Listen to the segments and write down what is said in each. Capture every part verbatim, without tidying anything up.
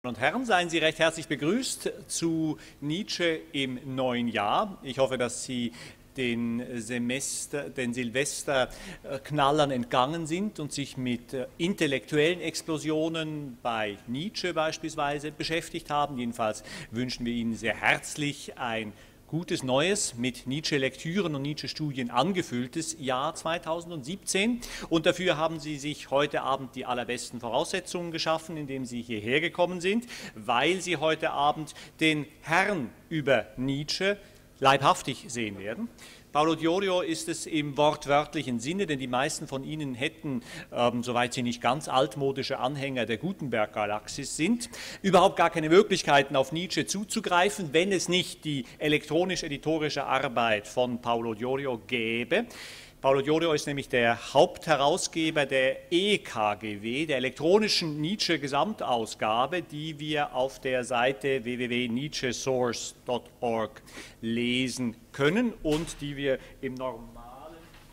Und Herren, seien Sie recht herzlich begrüßt zu Nietzsche im neuen Jahr. Ich hoffe, dass Sie den Semester, den Silvesterknallern entgangen sind und sich mit intellektuellen Explosionen bei Nietzsche beispielsweise beschäftigt haben. Jedenfalls wünschen wir Ihnen sehr herzlich ein gutes Neues, mit Nietzsche-Lektüren und Nietzsche-Studien angefülltes Jahr zweitausendsiebzehn. Und dafür haben Sie sich heute Abend die allerbesten Voraussetzungen geschaffen, indem Sie hierher gekommen sind, weil Sie heute Abend den Herrn über Nietzsche leibhaftig sehen werden. Paulo Diorio ist es im wortwörtlichen Sinne, denn die meisten von Ihnen hätten, ähm, soweit sie nicht ganz altmodische Anhänger der Gutenberg-Galaxis sind, überhaupt gar keine Möglichkeiten auf Nietzsche zuzugreifen, wenn es nicht die elektronisch-editorische Arbeit von Paulo Diorio gäbe. Paulo Diorio ist nämlich der Hauptherausgeber der E K G W, der elektronischen Nietzsche-Gesamtausgabe, die wir auf der Seite w w w punkt nietzschesource punkt org lesen können und die wir im normalen,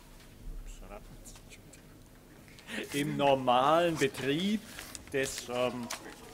im normalen Betrieb des... Ähm,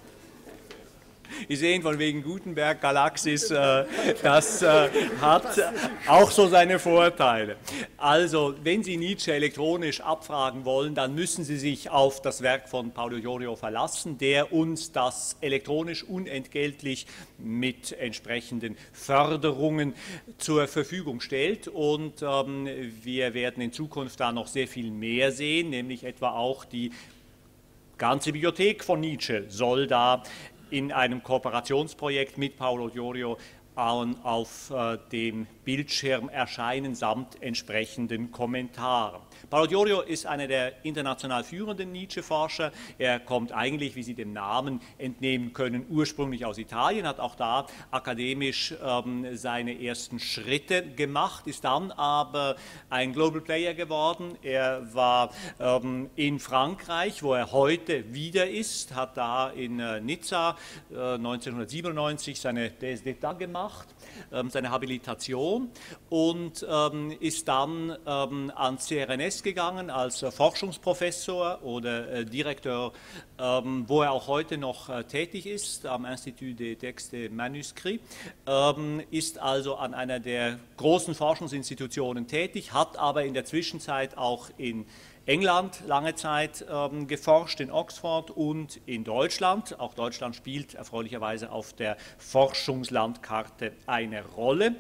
Sie sehen, von wegen Gutenberg, Galaxis, äh, das äh, hat auch so seine Vorteile. Also, wenn Sie Nietzsche elektronisch abfragen wollen, dann müssen Sie sich auf das Werk von Paulo Diorio verlassen, der uns das elektronisch unentgeltlich mit entsprechenden Förderungen zur Verfügung stellt. Und ähm, wir werden in Zukunft da noch sehr viel mehr sehen, nämlich etwa auch die ganze Bibliothek von Nietzsche soll da in einem Kooperationsprojekt mit Paulo Diorio auf äh, dem Bildschirm erscheinen samt entsprechenden Kommentaren. Paulo Diorio ist einer der international führenden Nietzsche-Forscher. Er kommt eigentlich, wie Sie dem Namen entnehmen können, ursprünglich aus Italien, hat auch da akademisch ähm, seine ersten Schritte gemacht, ist dann aber ein Global Player geworden. Er war ähm, in Frankreich, wo er heute wieder ist, hat da in äh, Nizza äh, neunzehnhundertsiebenundneunzig seine Thèse d'État gemacht, ähm, seine Habilitation, und ähm, ist dann ähm, ans C R N S gegangen als äh, Forschungsprofessor oder äh, Direktor, ähm, wo er auch heute noch äh, tätig ist, am Institut des Textes Manuscrits, ähm, ist also an einer der großen Forschungsinstitutionen tätig, hat aber in der Zwischenzeit auch in England lange Zeit ähm, geforscht, in Oxford und in Deutschland. Auch Deutschland spielt erfreulicherweise auf der Forschungslandkarte eine Rolle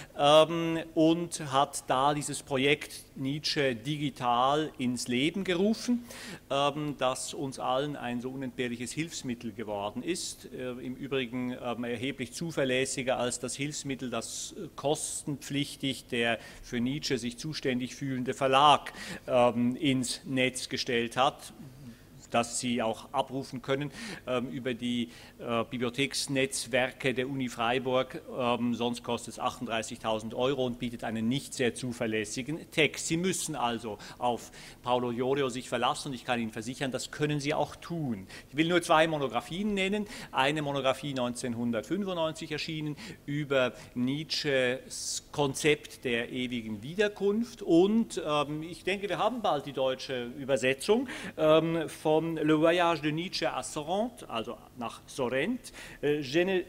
ähm, und hat da dieses Projekt Nietzsche digital ins Leben gerufen, ähm, das uns allen ein so unentbehrliches Hilfsmittel geworden ist. Äh, Im Übrigen ähm, erheblich zuverlässiger als das Hilfsmittel, das äh, kostenpflichtig der für Nietzsche sich zuständig fühlende Verlag ähm, in ins Netz gestellt hat, das Sie auch abrufen können ähm, über die äh, Bibliotheksnetzwerke der Uni Freiburg. Ähm, sonst kostet es achtunddreißigtausend Euro und bietet einen nicht sehr zuverlässigen Text. Sie müssen also auf Paulo Diorio sich verlassen und ich kann Ihnen versichern, das können Sie auch tun. Ich will nur zwei Monographien nennen. Eine Monographie neunzehnhundertfünfundneunzig erschienen über Nietzsches Konzept der ewigen Wiederkunft und ähm, ich denke, wir haben bald die deutsche Übersetzung ähm, von Le Voyage de Nietzsche à Sorrente, also nach Sorrent, äh,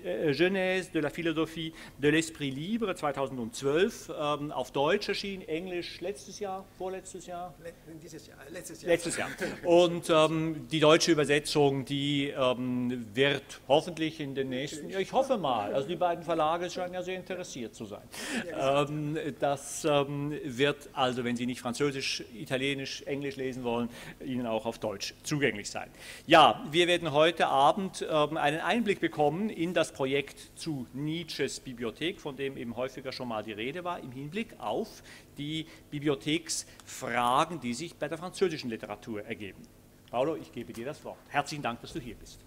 Genèse de la Philosophie de l'Esprit Libre zweitausendzwölf, ähm, auf Deutsch erschienen, Englisch letztes Jahr, vorletztes Jahr? Dieses Jahr, letztes Jahr. Letztes Jahr. Und ähm, die deutsche Übersetzung, die ähm, wird hoffentlich in den nächsten, ja, ich hoffe mal, also die beiden Verlage scheinen ja sehr interessiert zu sein. Ähm, das ähm, wird also, wenn Sie nicht Französisch, Italienisch, Englisch lesen wollen, Ihnen auch auf Deutsch zugänglich sein. Ja, wir werden heute Abend ähm, einen Einblick bekommen in das Projekt zu Nietzsches Bibliothek, von dem eben häufiger schon mal die Rede war, im Hinblick auf die Bibliotheksfragen, die sich bei der französischen Literatur ergeben. Paulo, ich gebe dir das Wort. Herzlichen Dank, dass du hier bist.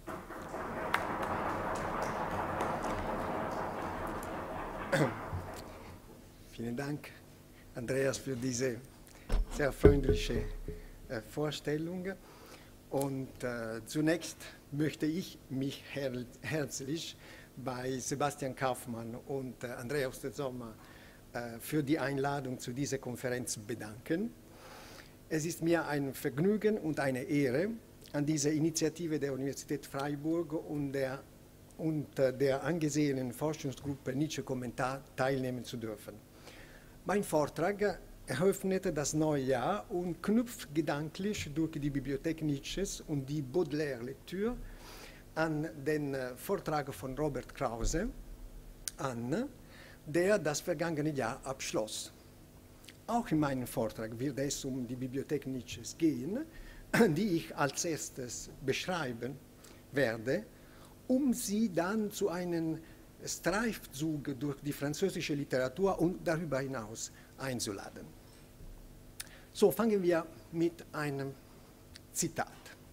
Vielen Dank, Andreas, für diese sehr freundliche äh, Vorstellung. Und äh, zunächst möchte ich mich her herzlich bei Sebastian Kaufmann und äh, Andreas de Sommer äh, für die Einladung zu dieser Konferenz bedanken. Es ist mir ein Vergnügen und eine Ehre, an dieser Initiative der Universität Freiburg und der und äh, der angesehenen Forschungsgruppe Nietzsche Kommentar teilnehmen zu dürfen. Mein Vortrag eröffnete das neue Jahr und knüpft gedanklich durch die Bibliothek Nietzsches und die Baudelaire-Lektüre an den äh, Vortrag von Robert Krause an, der das vergangene Jahr abschloss. Auch in meinem Vortrag wird es um die Bibliothek Nietzsches gehen, die ich als erstes beschreiben werde, um Sie dann zu einem Streifzug durch die französische Literatur und darüber hinaus einzuladen. So, fangen wir mit einem Zitat.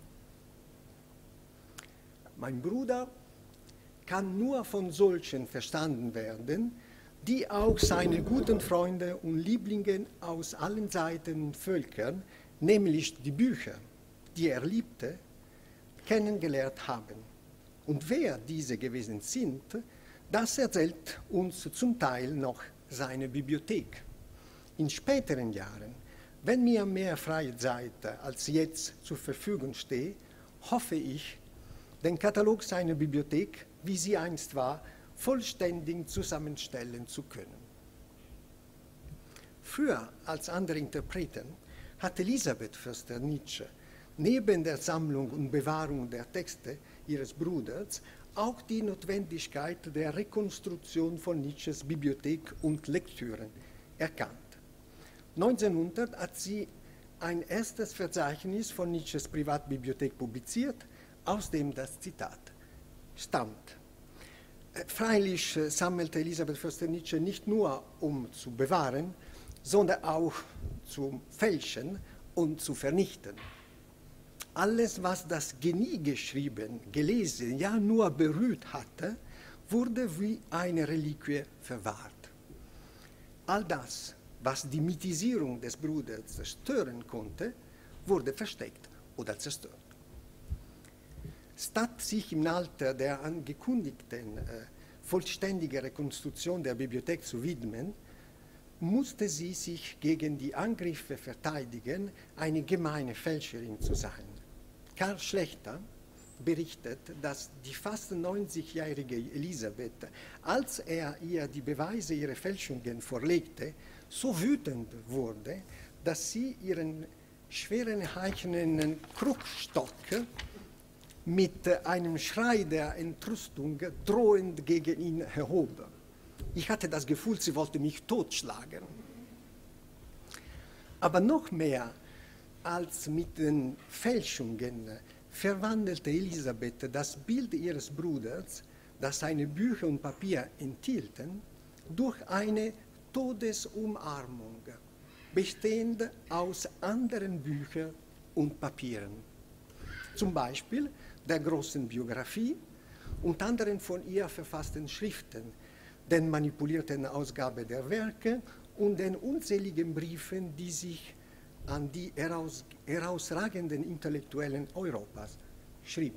Mein Bruder kann nur von solchen verstanden werden, die auch seine guten Freunde und Lieblinge aus allen Seiten und Völkern, nämlich die Bücher, die er liebte, kennengelernt haben. Und wer diese gewesen sind, das erzählt uns zum Teil noch seine Bibliothek. In späteren Jahren, wenn mir mehr freie Zeit als jetzt zur Verfügung steht, hoffe ich, den Katalog seiner Bibliothek, wie sie einst war, vollständig zusammenstellen zu können. Früher als andere Interpreten hat Elisabeth Förster-Nietzsche neben der Sammlung und Bewahrung der Texte ihres Bruders auch die Notwendigkeit der Rekonstruktion von Nietzsches Bibliothek und Lektüren erkannt. neunzehnhundert hat sie ein erstes Verzeichnis von Nietzsches Privatbibliothek publiziert, aus dem das Zitat stammt. Freilich sammelte Elisabeth Förster-Nietzsche nicht nur, um zu bewahren, sondern auch zu fälschen und zu vernichten. Alles, was das Genie geschrieben, gelesen, ja nur berührt hatte, wurde wie eine Reliquie verwahrt. All das, was die Mythisierung des Bruders zerstören konnte, wurde versteckt oder zerstört. Statt sich im Alter der angekündigten äh, vollständigen Rekonstruktion der Bibliothek zu widmen, musste sie sich gegen die Angriffe verteidigen, eine gemeine Fälscherin zu sein. Karl Schlechter berichtet, dass die fast neunzigjährige Elisabeth, als er ihr die Beweise ihrer Fälschungen vorlegte, so wütend wurde, dass sie ihren schweren eichernen Krugstock mit einem Schrei der Entrüstung drohend gegen ihn erhob. Ich hatte das Gefühl, sie wollte mich totschlagen. Aber noch mehr als mit den Fälschungen verwandelte Elisabeth das Bild ihres Bruders, das seine Bücher und Papier enthielten, durch eine Todesumarmung, bestehend aus anderen Büchern und Papieren. Zum Beispiel der großen Biografie und anderen von ihr verfassten Schriften, den manipulierten Ausgabe der Werke und den unzähligen Briefen, die sich an die heraus, herausragenden Intellektuellen Europas schrieb.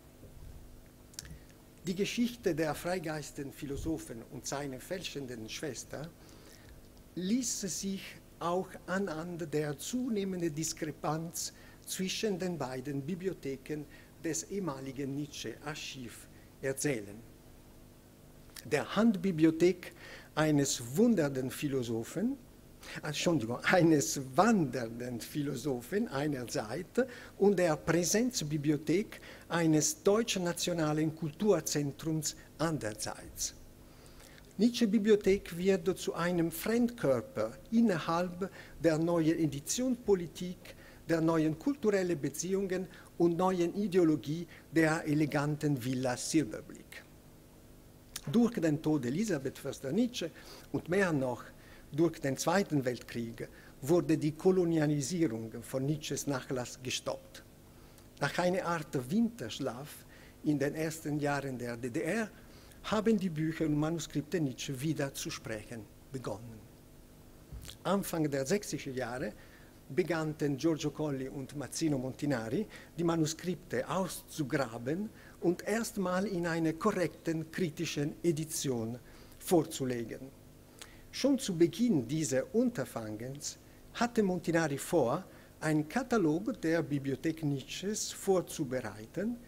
Die Geschichte der freigeistigen Philosophen und seiner fälschenden Schwester ließ sich auch anhand der zunehmenden Diskrepanz zwischen den beiden Bibliotheken des ehemaligen Nietzsche-Archiv erzählen. Der Handbibliothek eines wundernden Philosophen, Entschuldigung, eines wandernden Philosophen einerseits und der Präsenzbibliothek eines deutschen nationalen Kulturzentrums andererseits. Nietzsche-Bibliothek wird zu einem Fremdkörper innerhalb der neuen Editionspolitik, der neuen kulturellen Beziehungen und neuen Ideologie der eleganten Villa Silberblick. Durch den Tod Elisabeth Förster-Nietzsche und mehr noch durch den Zweiten Weltkrieg wurde die Kolonialisierung von Nietzsches Nachlass gestoppt. Nach einer Art Winterschlaf in den ersten Jahren der D D R haben die Bücher und Manuskripte Nietzsche wieder zu sprechen begonnen. Anfang der sechziger Jahre begannten Giorgio Colli und Mazzino Montinari, die Manuskripte auszugraben und erstmal in einer korrekten kritischen Edition vorzulegen. Schon zu Beginn dieses Unterfangens hatte Montinari vor, einen Katalog der Bibliothek Nietzsches vorzubereiten,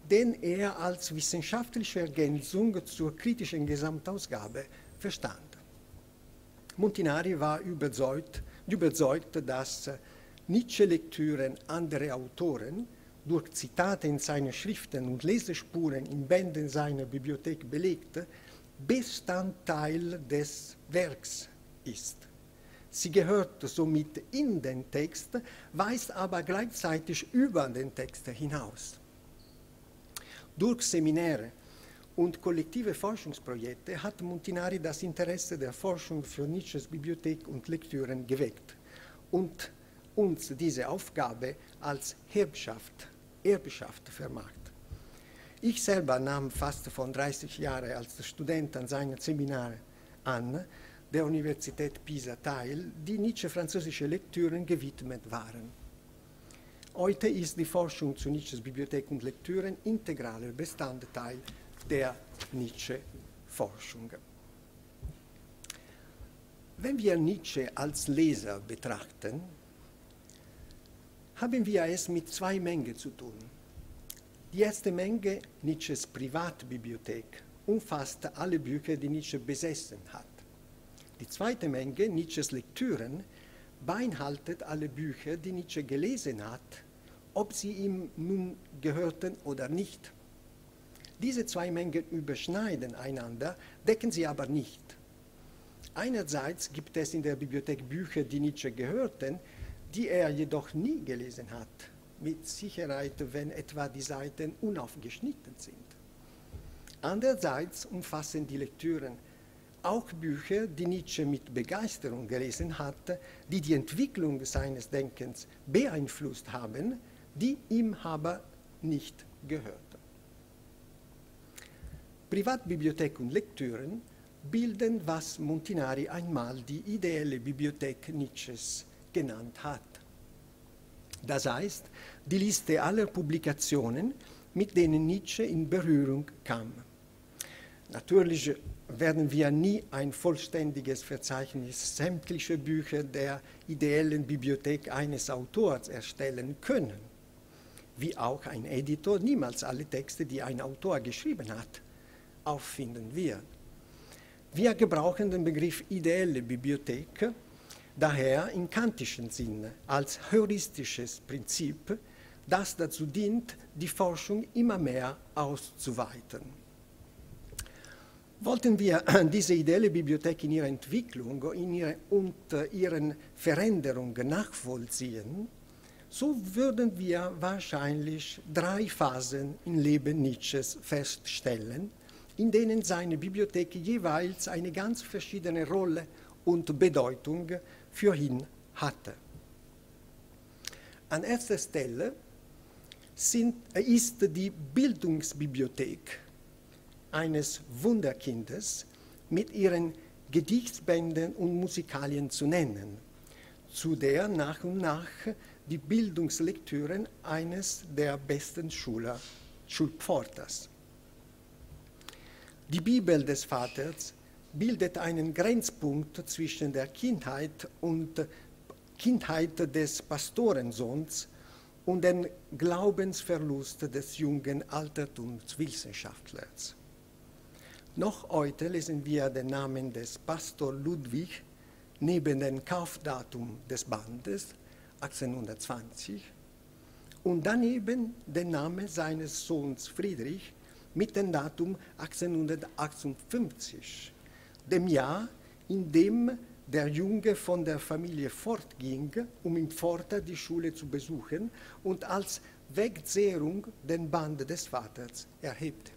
den er als wissenschaftliche Ergänzung zur kritischen Gesamtausgabe verstand. Montinari war überzeugt, überzeugt dass Nietzsche-Lektüren anderer Autoren durch Zitate in seinen Schriften und Lesespuren in Bänden seiner Bibliothek belegte, Bestandteil des Werks ist. Sie gehört somit in den Text, weist aber gleichzeitig über den Text hinaus. Durch Seminare und kollektive Forschungsprojekte hat Montinari das Interesse der Forschung für Nietzsches Bibliothek und Lektüren geweckt und uns diese Aufgabe als Erbschaft, Erbschaft vermacht. Ich selber nahm fast von dreißig Jahren als Student an seinen Seminaren an der Universität Pisa teil, die Nietzsche-französische Lektüren gewidmet waren. Heute ist die Forschung zu Nietzsches Bibliothek und Lektüren integraler Bestandteil der Nietzsche-Forschung. Wenn wir Nietzsche als Leser betrachten, haben wir es mit zwei Mengen zu tun. Die erste Menge, Nietzsches Privatbibliothek, umfasst alle Bücher, die Nietzsche besessen hat. Die zweite Menge, Nietzsches Lektüren, beinhaltet alle Bücher, die Nietzsche gelesen hat, ob sie ihm nun gehörten oder nicht. Diese zwei Mengen überschneiden einander, decken sie aber nicht. Einerseits gibt es in der Bibliothek Bücher, die Nietzsche gehörten, die er jedoch nie gelesen hat, mit Sicherheit, wenn etwa die Seiten unaufgeschnitten sind. Andererseits umfassen die Lektüren auch Bücher, die Nietzsche mit Begeisterung gelesen hat, die die Entwicklung seines Denkens beeinflusst haben, die ihm aber nicht gehörten. Privatbibliothek und Lektüren bilden, was Montinari einmal die ideelle Bibliothek Nietzsches genannt hat. Das heißt, die Liste aller Publikationen, mit denen Nietzsche in Berührung kam. Natürlich werden wir nie ein vollständiges Verzeichnis sämtlicher Bücher der ideellen Bibliothek eines Autors erstellen können, wie auch ein Editor niemals alle Texte, die ein Autor geschrieben hat, auffinden wird. Wir gebrauchen den Begriff ideelle Bibliothek daher im kantischen Sinne als heuristisches Prinzip, das dazu dient, die Forschung immer mehr auszuweiten. Wollten wir diese ideelle Bibliothek in ihrer Entwicklung in ihre, und ihren Veränderungen nachvollziehen, so würden wir wahrscheinlich drei Phasen im Leben Nietzsches feststellen, in denen seine Bibliothek jeweils eine ganz verschiedene Rolle und Bedeutung für ihn hatte. An erster Stelle sind, ist die Bildungsbibliothek eines Wunderkindes mit ihren Gedichtsbänden und Musikalien zu nennen, zu der nach und nach die Bildungslektüren eines der besten Schüler, Schulpforters. Die Bibel des Vaters bildet einen Grenzpunkt zwischen der Kindheit und Kindheit des Pastorensohns und dem Glaubensverlust des jungen Altertumswissenschaftlers. Noch heute lesen wir den Namen des Pastor Ludwig neben dem Kaufdatum des Bandes achtzehnhundertzwanzig und daneben den Namen seines Sohns Friedrich mit dem Datum achtzehnhundertachtundfünfzig, dem Jahr, in dem der Junge von der Familie fortging, um im Pforta die Schule zu besuchen und als Wegzehrung den Band des Vaters erhebte.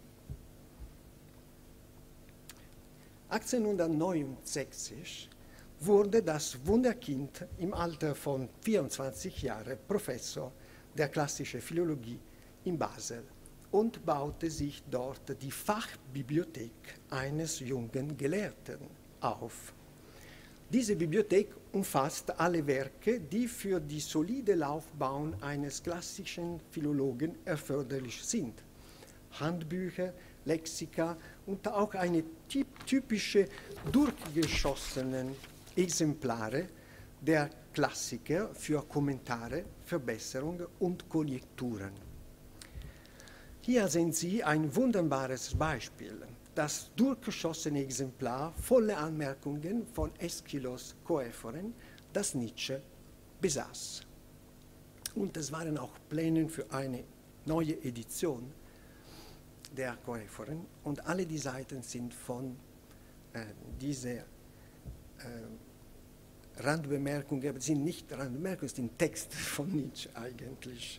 achtzehnhundertneunundsechzig wurde das Wunderkind im Alter von vierundzwanzig Jahren Professor der klassischen Philologie in Basel und baute sich dort die Fachbibliothek eines jungen Gelehrten auf. Diese Bibliothek umfasst alle Werke, die für die solide Laufbahn eines klassischen Philologen erforderlich sind. Handbücher, Lexika und auch eine typische durchgeschossenen Exemplare der Klassiker für Kommentare, Verbesserungen und Korrekturen. Hier sehen Sie ein wunderbares Beispiel. Das durchgeschossene Exemplar voller Anmerkungen von Aeschylus Koephoren, das Nietzsche besaß. Und es waren auch Pläne für eine neue Edition der Koephoren. Und alle die Seiten sind von äh, dieser äh, Randbemerkungen, aber sind nicht Randbemerkungen, es sind Texte von Nietzsche eigentlich.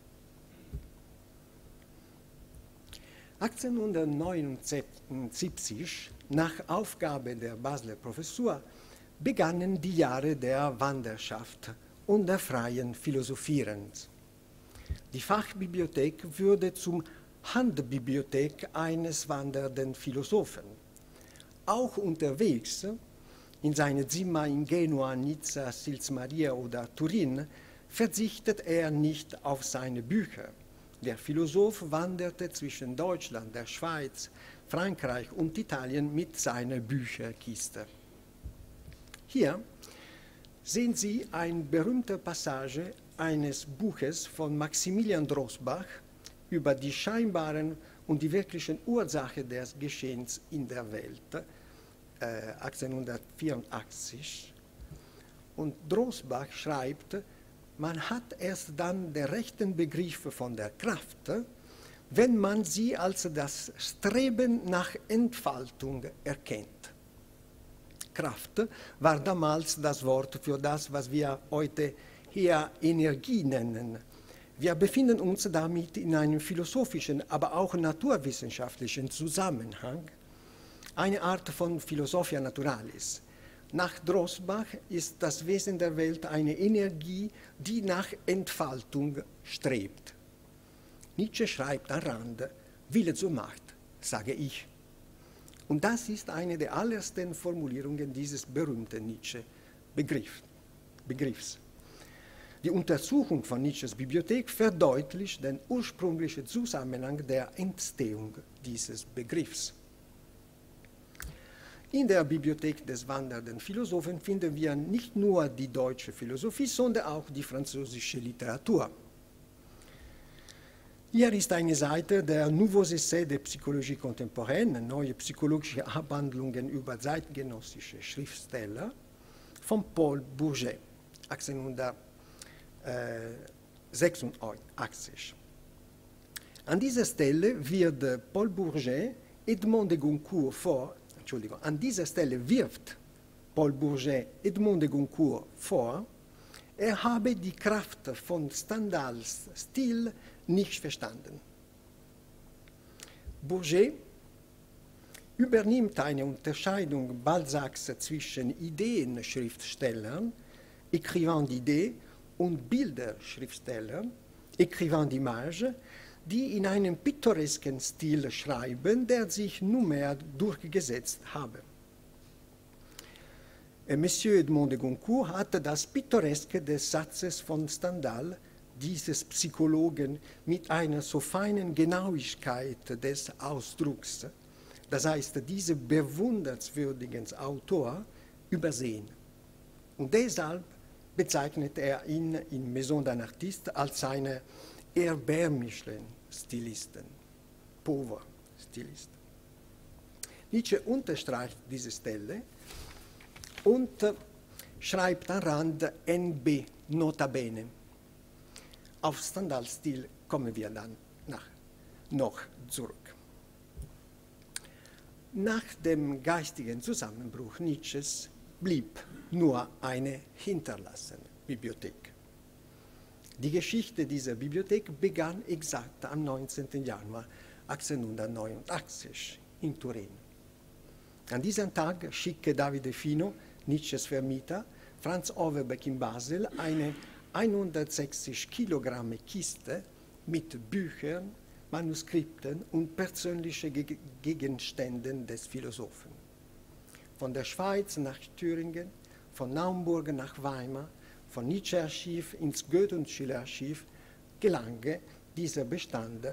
achtzehnhundertneunundsiebzig, nach Aufgabe der Basler Professur, begannen die Jahre der Wanderschaft und der freien Philosophierens. Die Fachbibliothek würde zum Handbibliothek eines wandernden Philosophen. Auch unterwegs, in seine Zimmer in Genua, Nizza, Sils Maria oder Turin, verzichtet er nicht auf seine Bücher. Der Philosoph wanderte zwischen Deutschland, der Schweiz, Frankreich und Italien mit seiner Bücherkiste. Hier sehen Sie eine berühmte Passage eines Buches von Maximilian Drossbach über die scheinbaren und die wirklichen Ursachen des Geschehens in der Welt, äh, achtzehnhundertvierundachtzig. Und Drossbach schreibt, man hat erst dann den rechten Begriff von der Kraft, wenn man sie als das Streben nach Entfaltung erkennt. Kraft war damals das Wort für das, was wir heute hier Energie nennen. Wir befinden uns damit in einem philosophischen, aber auch naturwissenschaftlichen Zusammenhang, eine Art von Philosophia Naturalis. Nach Drossbach ist das Wesen der Welt eine Energie, die nach Entfaltung strebt. Nietzsche schreibt am Rand, Wille zur Macht, sage ich. Und das ist eine der allerersten Formulierungen dieses berühmten Nietzsche-Begriffs. Die Untersuchung von Nietzsches Bibliothek verdeutlicht den ursprünglichen Zusammenhang der Entstehung dieses Begriffs. In der Bibliothek des wandernden Philosophen finden wir nicht nur die deutsche Philosophie, sondern auch die französische Literatur. Hier ist eine Seite der Nouveaux Essais de Psychologie Contemporaine, neue psychologische Abhandlungen über zeitgenössische Schriftsteller, von Paul Bourget, achtzehnhundertsechsundachtzig. An dieser Stelle wird Paul Bourget Edmond de Goncourt vor, Entschuldigung, an dieser Stelle wirft Paul Bourget Edmond de Goncourt vor, er habe die Kraft von Stendhals Stil nicht verstanden. Bourget übernimmt eine Unterscheidung Balzacs zwischen Ideenschriftstellern, Écrivain d'idées, und Bilderschriftstellern, Écrivain d'images, die in einem pittoresken Stil schreiben, der sich nunmehr durchgesetzt habe. Monsieur Edmond de Goncourt hatte das Pittoreske des Satzes von Stendhal, dieses Psychologen, mit einer so feinen Genauigkeit des Ausdrucks, das heißt, diesen bewundernswürdigen Autor, übersehen. Und deshalb bezeichnet er ihn in Maison d'un Artiste als einen erbärmlichen Stilisten, pauvre Stilisten. Nietzsche unterstreicht diese Stelle und äh, schreibt am Rand N B, nota bene. Auf Stendhals Stil kommen wir dann nach, noch zurück. Nach dem geistigen Zusammenbruch Nietzsches blieb nur eine hinterlassene Bibliothek. Die Geschichte dieser Bibliothek begann exakt am neunzehnten Januar achtzehnhundertneunundachtzig in Turin. An diesem Tag schickte Davide Fino, Nietzsches Vermieter, Franz Overbeck in Basel, eine hundertsechzig Kilogramm Kiste mit Büchern, Manuskripten und persönlichen Gegenständen des Philosophen. Von der Schweiz nach Thüringen, von Naumburg nach Weimar, von Nietzsche-Archiv ins Goethe- und Schiller-Archiv gelang dieser Bestand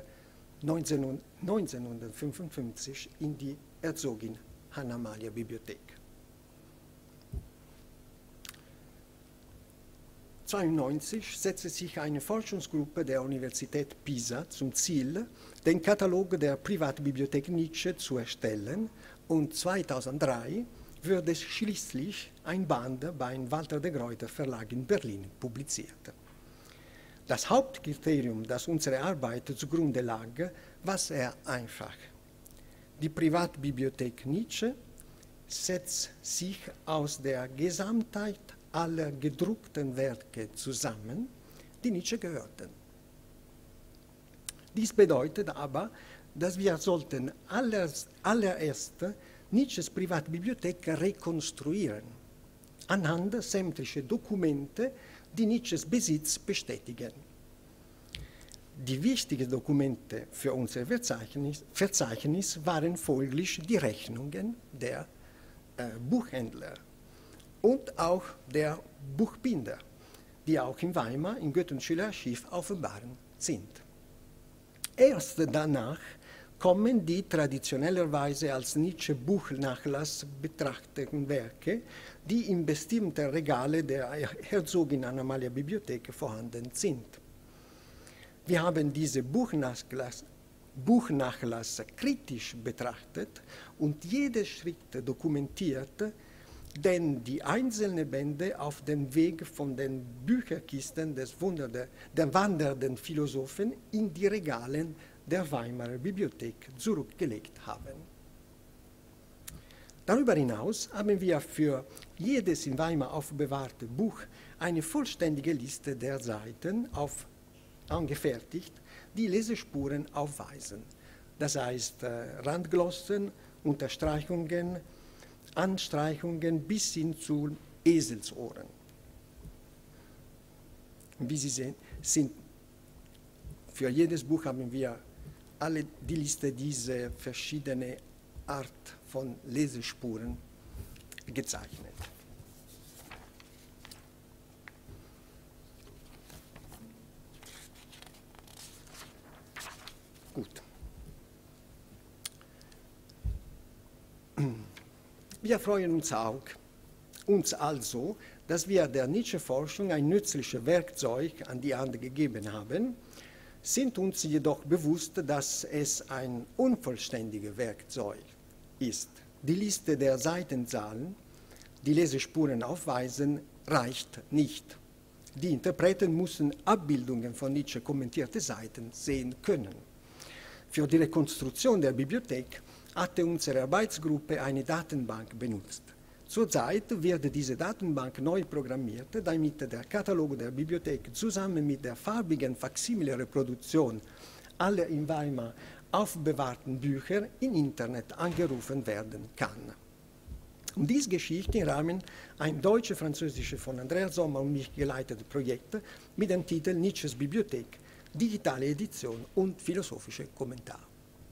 neunzehnhundertfünfundfünfzig in die Herzogin Anna-Amalia-Bibliothek. Bibliothek. neunzehnhundertzweiundneunzig setzte sich eine Forschungsgruppe der Universität Pisa zum Ziel, den Katalog der Privatbibliothek Nietzsche zu erstellen, und zweitausenddrei wurde schließlich ein Band beim Walter de Gruyter Verlag in Berlin publiziert. Das Hauptkriterium, das unsere Arbeit zugrunde lag, war sehr einfach. Die Privatbibliothek Nietzsche setzt sich aus der Gesamtheit aller gedruckten Werke zusammen, die Nietzsche gehörten. Dies bedeutet aber, dass wir sollten allererst Nietzsches Privatbibliothek rekonstruieren, anhand sämtlicher Dokumente, die Nietzsches Besitz bestätigen. Die wichtigsten Dokumente für unser Verzeichnis, Verzeichnis waren folglich die Rechnungen der äh, Buchhändler und auch der Buchbinder, die auch in Weimar im Goethe-Schiller Archiv aufbewahren sind. Erst danach kommen die traditionellerweise als Nietzsche-Buchnachlass betrachteten Werke, die in bestimmten Regale der Herzogin Anna-Amalia Bibliothek vorhanden sind. Wir haben diese Buchnachlass, Buchnachlass kritisch betrachtet und jeden Schritt dokumentiert, den die einzelnen Bände auf dem Weg von den Bücherkisten des Wunderde, der wandernden Philosophen in die Regalen der Weimarer Bibliothek zurückgelegt haben. Darüber hinaus haben wir für jedes in Weimar aufbewahrte Buch eine vollständige Liste der Seiten auf, angefertigt, die Lesespuren aufweisen. Das heißt äh, Randglossen, Unterstreichungen, Anstreichungen bis hin zu Eselsohren. Wie Sie sehen, sind für jedes Buch haben wir alle die Liste dieser verschiedenen Art von Lesespuren gezeichnet. Gut. Wir freuen uns auch, uns also, dass wir der Nietzsche-Forschung ein nützliches Werkzeug an die Hand gegeben haben, sind uns jedoch bewusst, dass es ein unvollständiges Werkzeug ist. Die Liste der Seitenzahlen, die Lesespuren aufweisen, reicht nicht. Die Interpreten müssen Abbildungen von Nietzsche kommentierte Seiten sehen können. Für die Rekonstruktion der Bibliothek hatte unsere Arbeitsgruppe eine Datenbank benutzt. Zurzeit wird diese Datenbank neu programmiert, damit der Katalog der Bibliothek zusammen mit der farbigen Faksimile-Reproduktion aller in Weimar aufbewahrten Bücher im Internet angerufen werden kann. Und dies geschieht im Rahmen ein deutsche-französische von Andreas Sommer und mich geleitetes Projekt mit dem Titel Nietzsches Bibliothek, digitale Edition und philosophische Kommentar.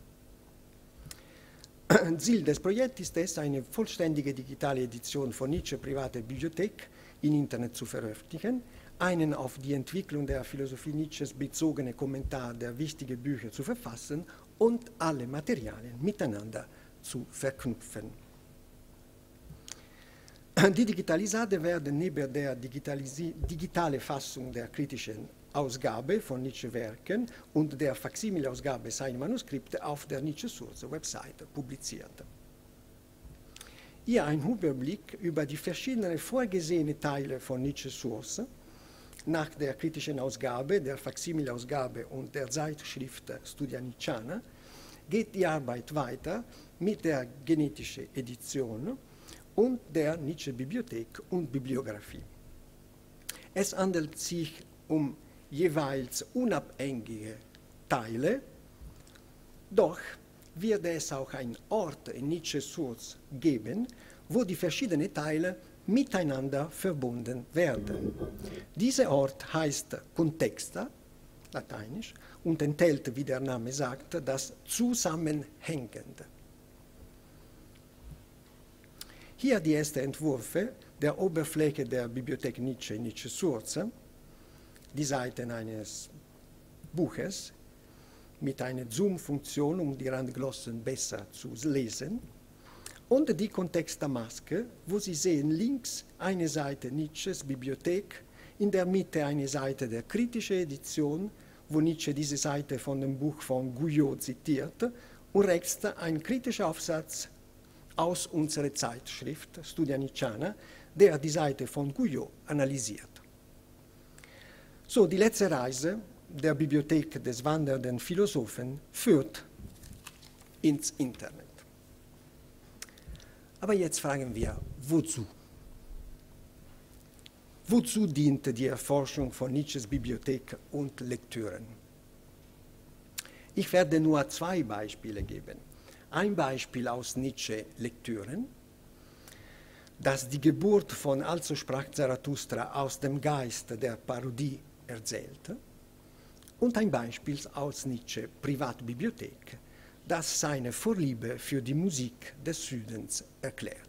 Ziel des Projekts ist es, eine vollständige digitale Edition von Nietzsche privater Bibliothek im Internet zu veröffentlichen, einen auf die Entwicklung der Philosophie Nietzsches bezogenen Kommentar der wichtigen Bücher zu verfassen und alle Materialien miteinander zu verknüpfen. Die Digitalisate werden neben der digitalen Fassung der kritischen Ausgabe von Nietzsche-Werken und der Faksimile-Ausgabe seiner Manuskripte auf der Nietzsche-Source-Webseite publiziert. Hier ein Überblick über die verschiedenen vorgesehenen Teile von Nietzsche-Source. Nach der kritischen Ausgabe, der Faksimile-Ausgabe und der Zeitschrift Studia Nietzschiana geht die Arbeit weiter mit der genetischen Edition und der Nietzsche-Bibliothek und Bibliographie. Es handelt sich um jeweils unabhängige Teile, doch wird es auch einen Ort in Nietzsche-Source geben, wo die verschiedenen Teile miteinander verbunden werden. Dieser Ort heißt Contexta, lateinisch, und enthält, wie der Name sagt, das Zusammenhängende. Hier die ersten Entwürfe der Oberfläche der Bibliothek Nietzsche in Nietzsche-Source, die Seiten eines Buches mit einer Zoom-Funktion, um die Randglossen besser zu lesen, und die Kontextmaske, wo Sie sehen links eine Seite Nietzsches Bibliothek In der Mitte eine Seite der kritischen Edition, wo Nietzsche diese Seite von dem Buch von Guyot zitiert, und rechts ein kritischer Aufsatz aus unserer Zeitschrift Studia Nietzscheana, der die Seite von Guyot analysiert. So, die letzte Reise der Bibliothek des wandernden Philosophen führt ins Internet. Aber jetzt fragen wir, wozu? Wozu dient die Erforschung von Nietzsches Bibliothek und Lektüren? Ich werde nur zwei Beispiele geben. Ein Beispiel aus Nietzsche-Lektüren, das die Geburt von Also sprach Zarathustra aus dem Geist der Parodie erzählte, und ein Beispiel aus Nietzsche Privatbibliothek, das seine Vorliebe für die Musik des Südens erklärt.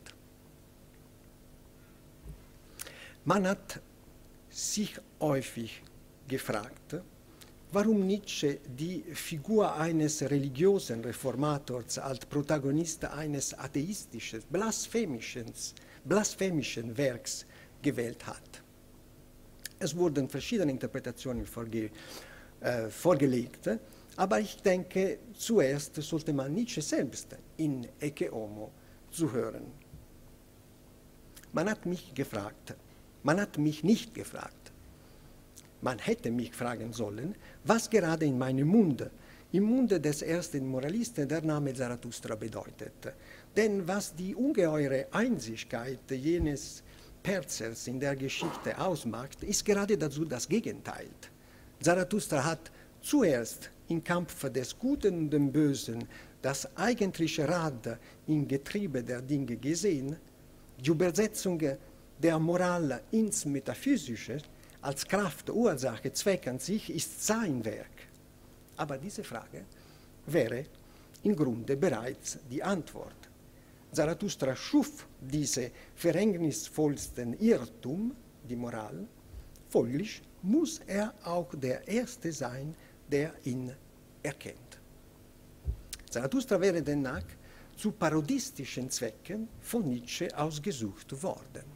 Man hat sich häufig gefragt, warum Nietzsche die Figur eines religiösen Reformators als Protagonist eines atheistischen, blasphemischen, blasphemischen Werks gewählt hat. Es wurden verschiedene Interpretationen vorge, äh, vorgelegt, aber ich denke, zuerst sollte man Nietzsche selbst in Ecce Homo zuhören. Man hat mich gefragt, man hat mich nicht gefragt, man hätte mich fragen sollen, was gerade in meinem Munde, im Munde des ersten Moralisten, der Name Zarathustra bedeutet. Denn was die ungeheure Einzigkeit jenes Perzers in der Geschichte ausmacht, ist gerade dazu das Gegenteil. Zarathustra hat zuerst im Kampf des Guten und dem Bösen das eigentliche Rad im Getriebe der Dinge gesehen, die Übersetzung der Moral ins Metaphysische als Kraft, Ursache, Zweck an sich ist sein Werk. Aber diese Frage wäre im Grunde bereits die Antwort. Zarathustra schuf diese verhängnisvollsten Irrtum, die Moral, folglich muss er auch der Erste sein, der ihn erkennt. Zarathustra wäre demnach zu parodistischen Zwecken von Nietzsche ausgesucht worden.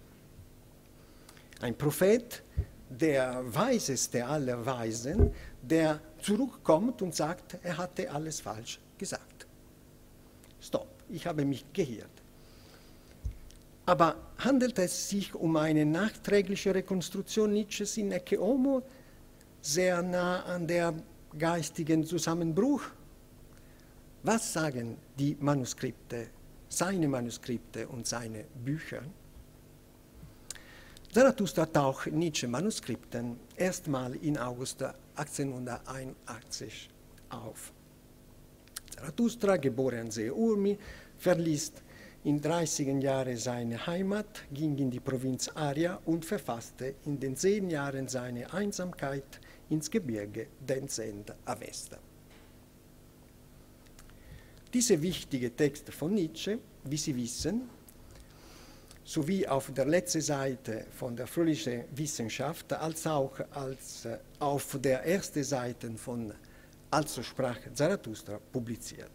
Ein Prophet, der Weiseste aller Weisen, der zurückkommt und sagt, er hatte alles falsch gesagt. Stopp, ich habe mich geirrt. Aber handelt es sich um eine nachträgliche Rekonstruktion Nietzsches in Ecce Homo, sehr nah an der geistigen Zusammenbruch? Was sagen die Manuskripte, seine Manuskripte und seine Bücher? Zarathustra taucht Nietzsche-Manuskripten erstmal in August achtzehnhunderteinundachtzig auf. Zarathustra, geboren in Seurmi, verließ in dreißigen Jahren seine Heimat, ging in die Provinz Aria und verfasste in den zehn Jahren seine Einsamkeit ins Gebirge den Zend Avesta. Diese wichtigen Texte von Nietzsche, wie Sie wissen, sowie auf der letzten Seite von der Fröhlichen Wissenschaft, als auch als, äh, auf der ersten Seite von Also sprach Zarathustra publiziert.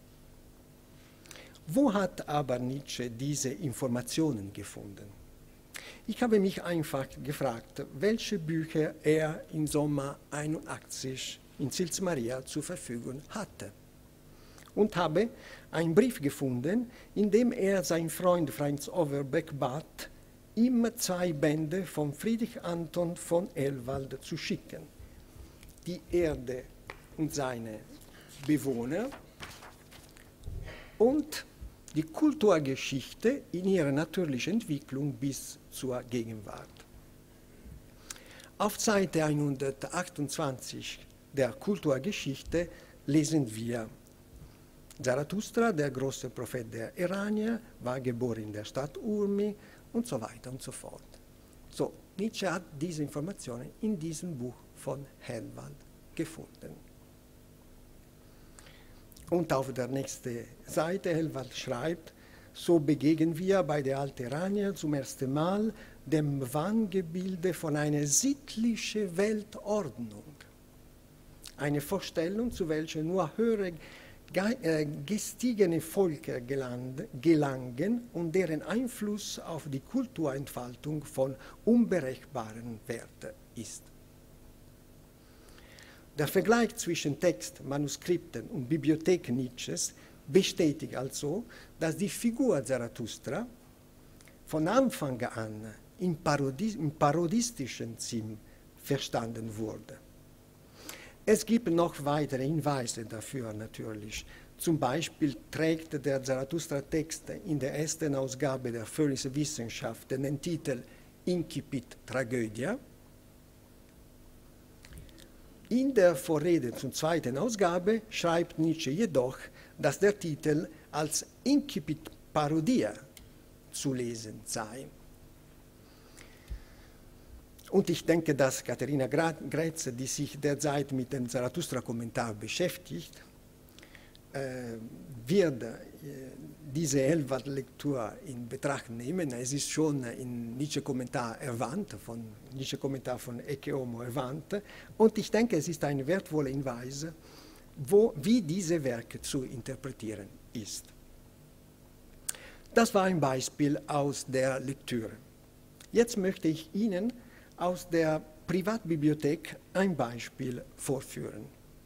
Wo hat aber Nietzsche diese Informationen gefunden? Ich habe mich einfach gefragt, welche Bücher er im Sommer einundachtzig in Sils Maria zur Verfügung hatte. Und habe einen Brief gefunden, in dem er seinen Freund Franz Overbeck bat, ihm zwei Bände von Friedrich Anton von Ellwald zu schicken. Die Erde und seine Bewohner und die Kulturgeschichte in ihrer natürlichen Entwicklung bis zur Gegenwart. Auf Seite hundertachtundzwanzig der Kulturgeschichte lesen wir: Zarathustra, der große Prophet der Iranier, war geboren in der Stadt Urmi und so weiter und so fort. So, Nietzsche hat diese Informationen in diesem Buch von Ellwald gefunden. Und auf der nächsten Seite, Ellwald schreibt, so begegnen wir bei der alten Iranier zum ersten Mal dem Wandgebilde von einer sittlichen Weltordnung. Eine Vorstellung, zu welcher nur höhere gestiegene Völker gelangen und deren Einfluss auf die Kulturentfaltung von unberechenbaren Werten ist. Der Vergleich zwischen Text, Manuskripten und Bibliothek Nietzsches bestätigt also, dass die Figur Zarathustra von Anfang an im, Parodie, im parodistischen Sinn verstanden wurde. Es gibt noch weitere Hinweise dafür natürlich. Zum Beispiel trägt der Zarathustra-Text in der ersten Ausgabe der Phönix Wissenschaft den Titel Incipit Tragödia. In der Vorrede zur zweiten Ausgabe schreibt Nietzsche jedoch, dass der Titel als Incipit Parodia zu lesen sei. Und ich denke, dass Katharina Grätz, die sich derzeit mit dem Zarathustra-Kommentar beschäftigt, äh, wird äh, diese Elward-Lektur in Betracht nehmen. Es ist schon in Nietzsche-Kommentar erwähnt, von Nietzsche-Kommentar von Ecce Homo erwähnt. Und ich denke, es ist ein wertvoller Hinweis, wo, wie diese Werke zu interpretieren ist. Das war ein Beispiel aus der Lektüre. Jetzt möchte ich Ihnen aus der Privatbibliothek ein Beispiel vorführen.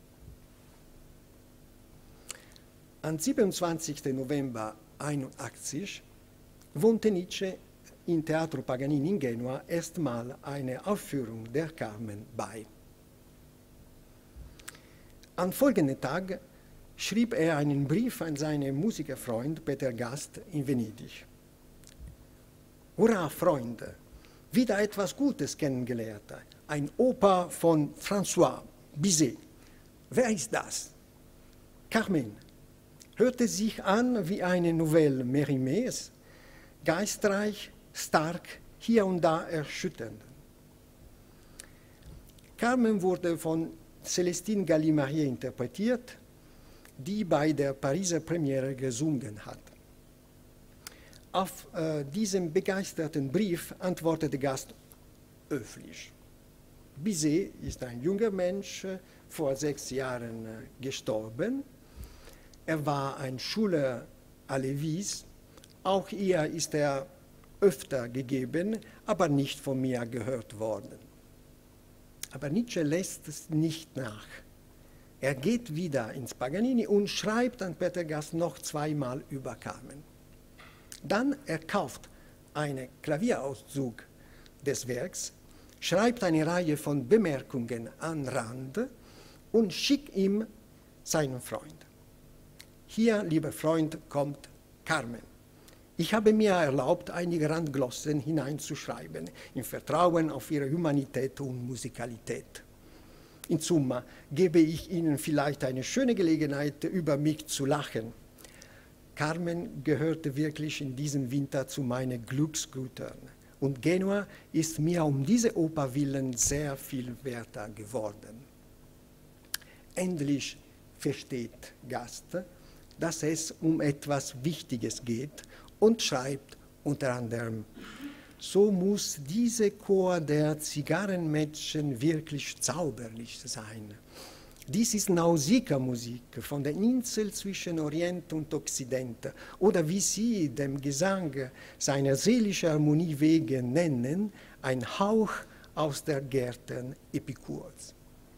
Am siebenundzwanzigsten November einundachtzig wohnte Nietzsche im Teatro Paganini in Genua erstmal eine Aufführung der Carmen bei. Am folgenden Tag schrieb er einen Brief an seinen Musikerfreund Peter Gast in Venedig. Hurra, Freunde! Wieder etwas Gutes kennengelernt. Ein Oper von François Bizet. Wer ist das? Carmen. Hörte sich an wie eine Novelle Mérimées, geistreich, stark, hier und da erschütternd. Carmen wurde von Célestine Gallimarié interpretiert, die bei der Pariser Premiere gesungen hat. Auf äh, diesem begeisterten Brief antwortete Gast höflich. Bizet ist ein junger Mensch, vor sechs Jahren äh, gestorben. Er war ein Schüler à Lévis. Auch ihr ist er öfter gegeben, aber nicht von mir gehört worden. Aber Nietzsche lässt es nicht nach. Er geht wieder ins Paganini und schreibt an Peter Gast noch zweimal über Carmen. Dann er kauft einen Klavierauszug des Werks, schreibt eine Reihe von Bemerkungen an Rand und schickt ihm seinen Freund. Hier, lieber Freund, kommt Carmen. Ich habe mir erlaubt, einige Randglossen hineinzuschreiben, im Vertrauen auf ihre Humanität und Musikalität. In Summa gebe ich Ihnen vielleicht eine schöne Gelegenheit, über mich zu lachen. Carmen gehörte wirklich in diesem Winter zu meinen Glücksgütern. Und Genua ist mir um diese Oper willen sehr viel werter geworden. Endlich versteht Gast, dass es um etwas Wichtiges geht und schreibt unter anderem: So muss dieser Chor der Zigarrenmädchen wirklich zauberlich sein. Dies ist Nausicaa-Musik von der Insel zwischen Orient und Okzident, oder wie sie dem Gesang seiner seelischen Harmonie wegen nennen, ein Hauch aus der Gärten Epikurs.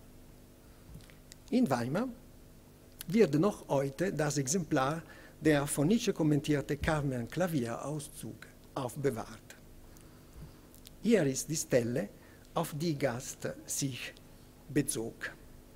In Weimar wird noch heute das Exemplar der von Nietzsche kommentierte Carmen-Klavierauszug aufbewahrt. Hier ist die Stelle, auf die Gast sich bezog.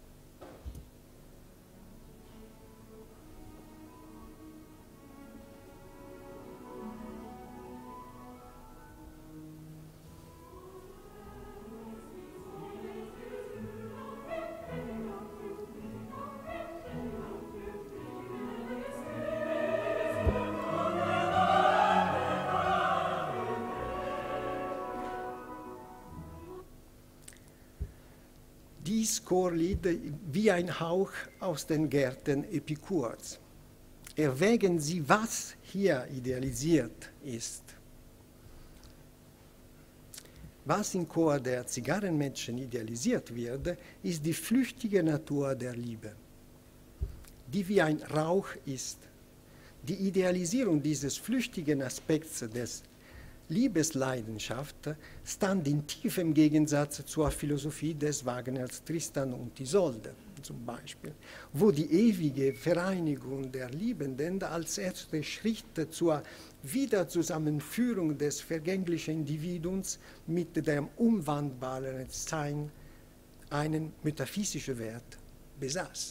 Dies Chorlied wie ein Hauch aus den Gärten Epikurs. Erwägen Sie, was hier idealisiert ist. Was im Chor der Zigarrenmädchen idealisiert wird, ist die flüchtige Natur der Liebe. die wie ein Rauch ist. Die Idealisierung dieses flüchtigen Aspekts des Liebesleidenschaft stand in tiefem Gegensatz zur Philosophie des Wagners Tristan und Isolde zum Beispiel, wo die ewige Vereinigung der Liebenden als erster Schritt zur Wiederzusammenführung des vergänglichen Individuums mit dem unwandbaren Sein einen metaphysischen Wert besaß.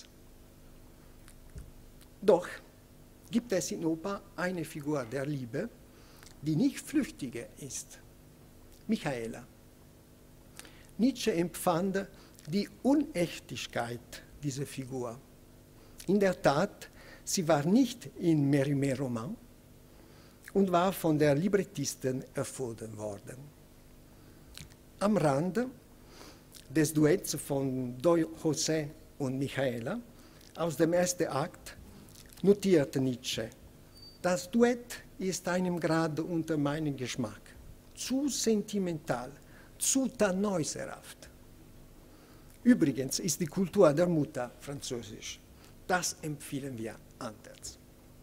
Doch gibt es in Oper eine Figur der Liebe, die nicht flüchtige ist, Michaela. Nietzsche empfand die Unechtigkeit dieser Figur. In der Tat, sie war nicht in Mérimée-Roman und war von der Librettistin erfunden worden. Am Rand des Duetts von Don José und Michaela aus dem ersten Akt notierte Nietzsche: Das Duett ist einem Grad unter meinem Geschmack, zu sentimental, zu tannhäuserhaft. Übrigens ist die Kultur der Mutter französisch. Das empfehlen wir anders.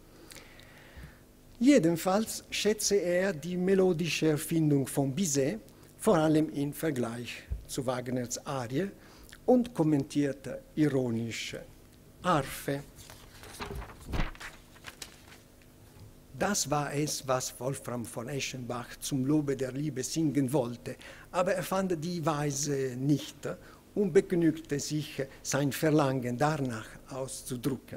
Jedenfalls schätze er die melodische Erfindung von Bizet, vor allem im Vergleich zu Wagners Arie, und kommentierte ironisch: Harfe. Das war es, was Wolfram von Eschenbach zum Lobe der Liebe singen wollte, aber er fand die Weise nicht und begnügte sich, sein Verlangen danach auszudrücken.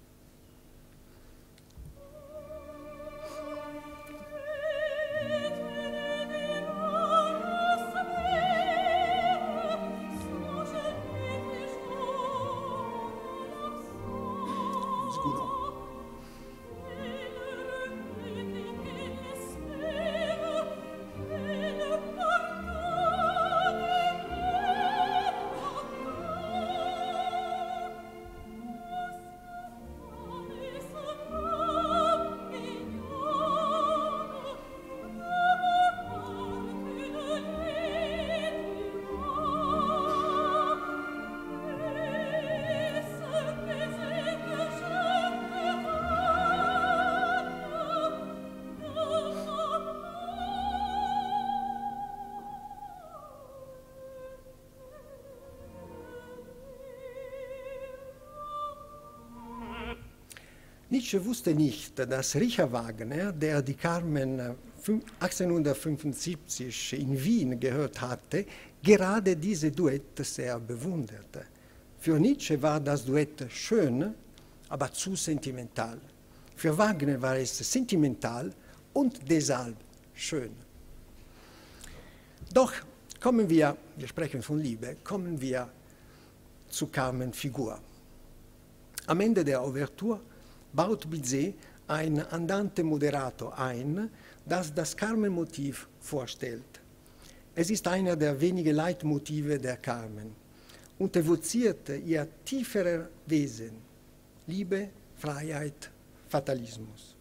Nietzsche wusste nicht, dass Richard Wagner, der die Carmen achtzehnhundertfünfundsiebzig in Wien gehört hatte, gerade diese Duett sehr bewunderte. Für Nietzsche war das Duett schön, aber zu sentimental. Für Wagner war es sentimental und deshalb schön. Doch kommen wir, wir sprechen von Liebe, kommen wir zu Carmen-Figur. Am Ende der Ouverture baut Bizet ein Andante Moderato ein, das das Carmen-Motiv vorstellt. Es ist einer der wenigen Leitmotive der Carmen und evoziert ihr tieferer Wesen: Liebe, Freiheit, Fatalismus.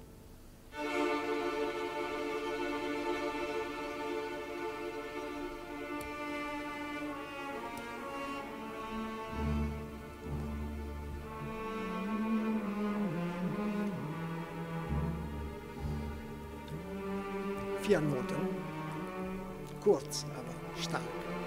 Vier Noten, kurz, aber stark.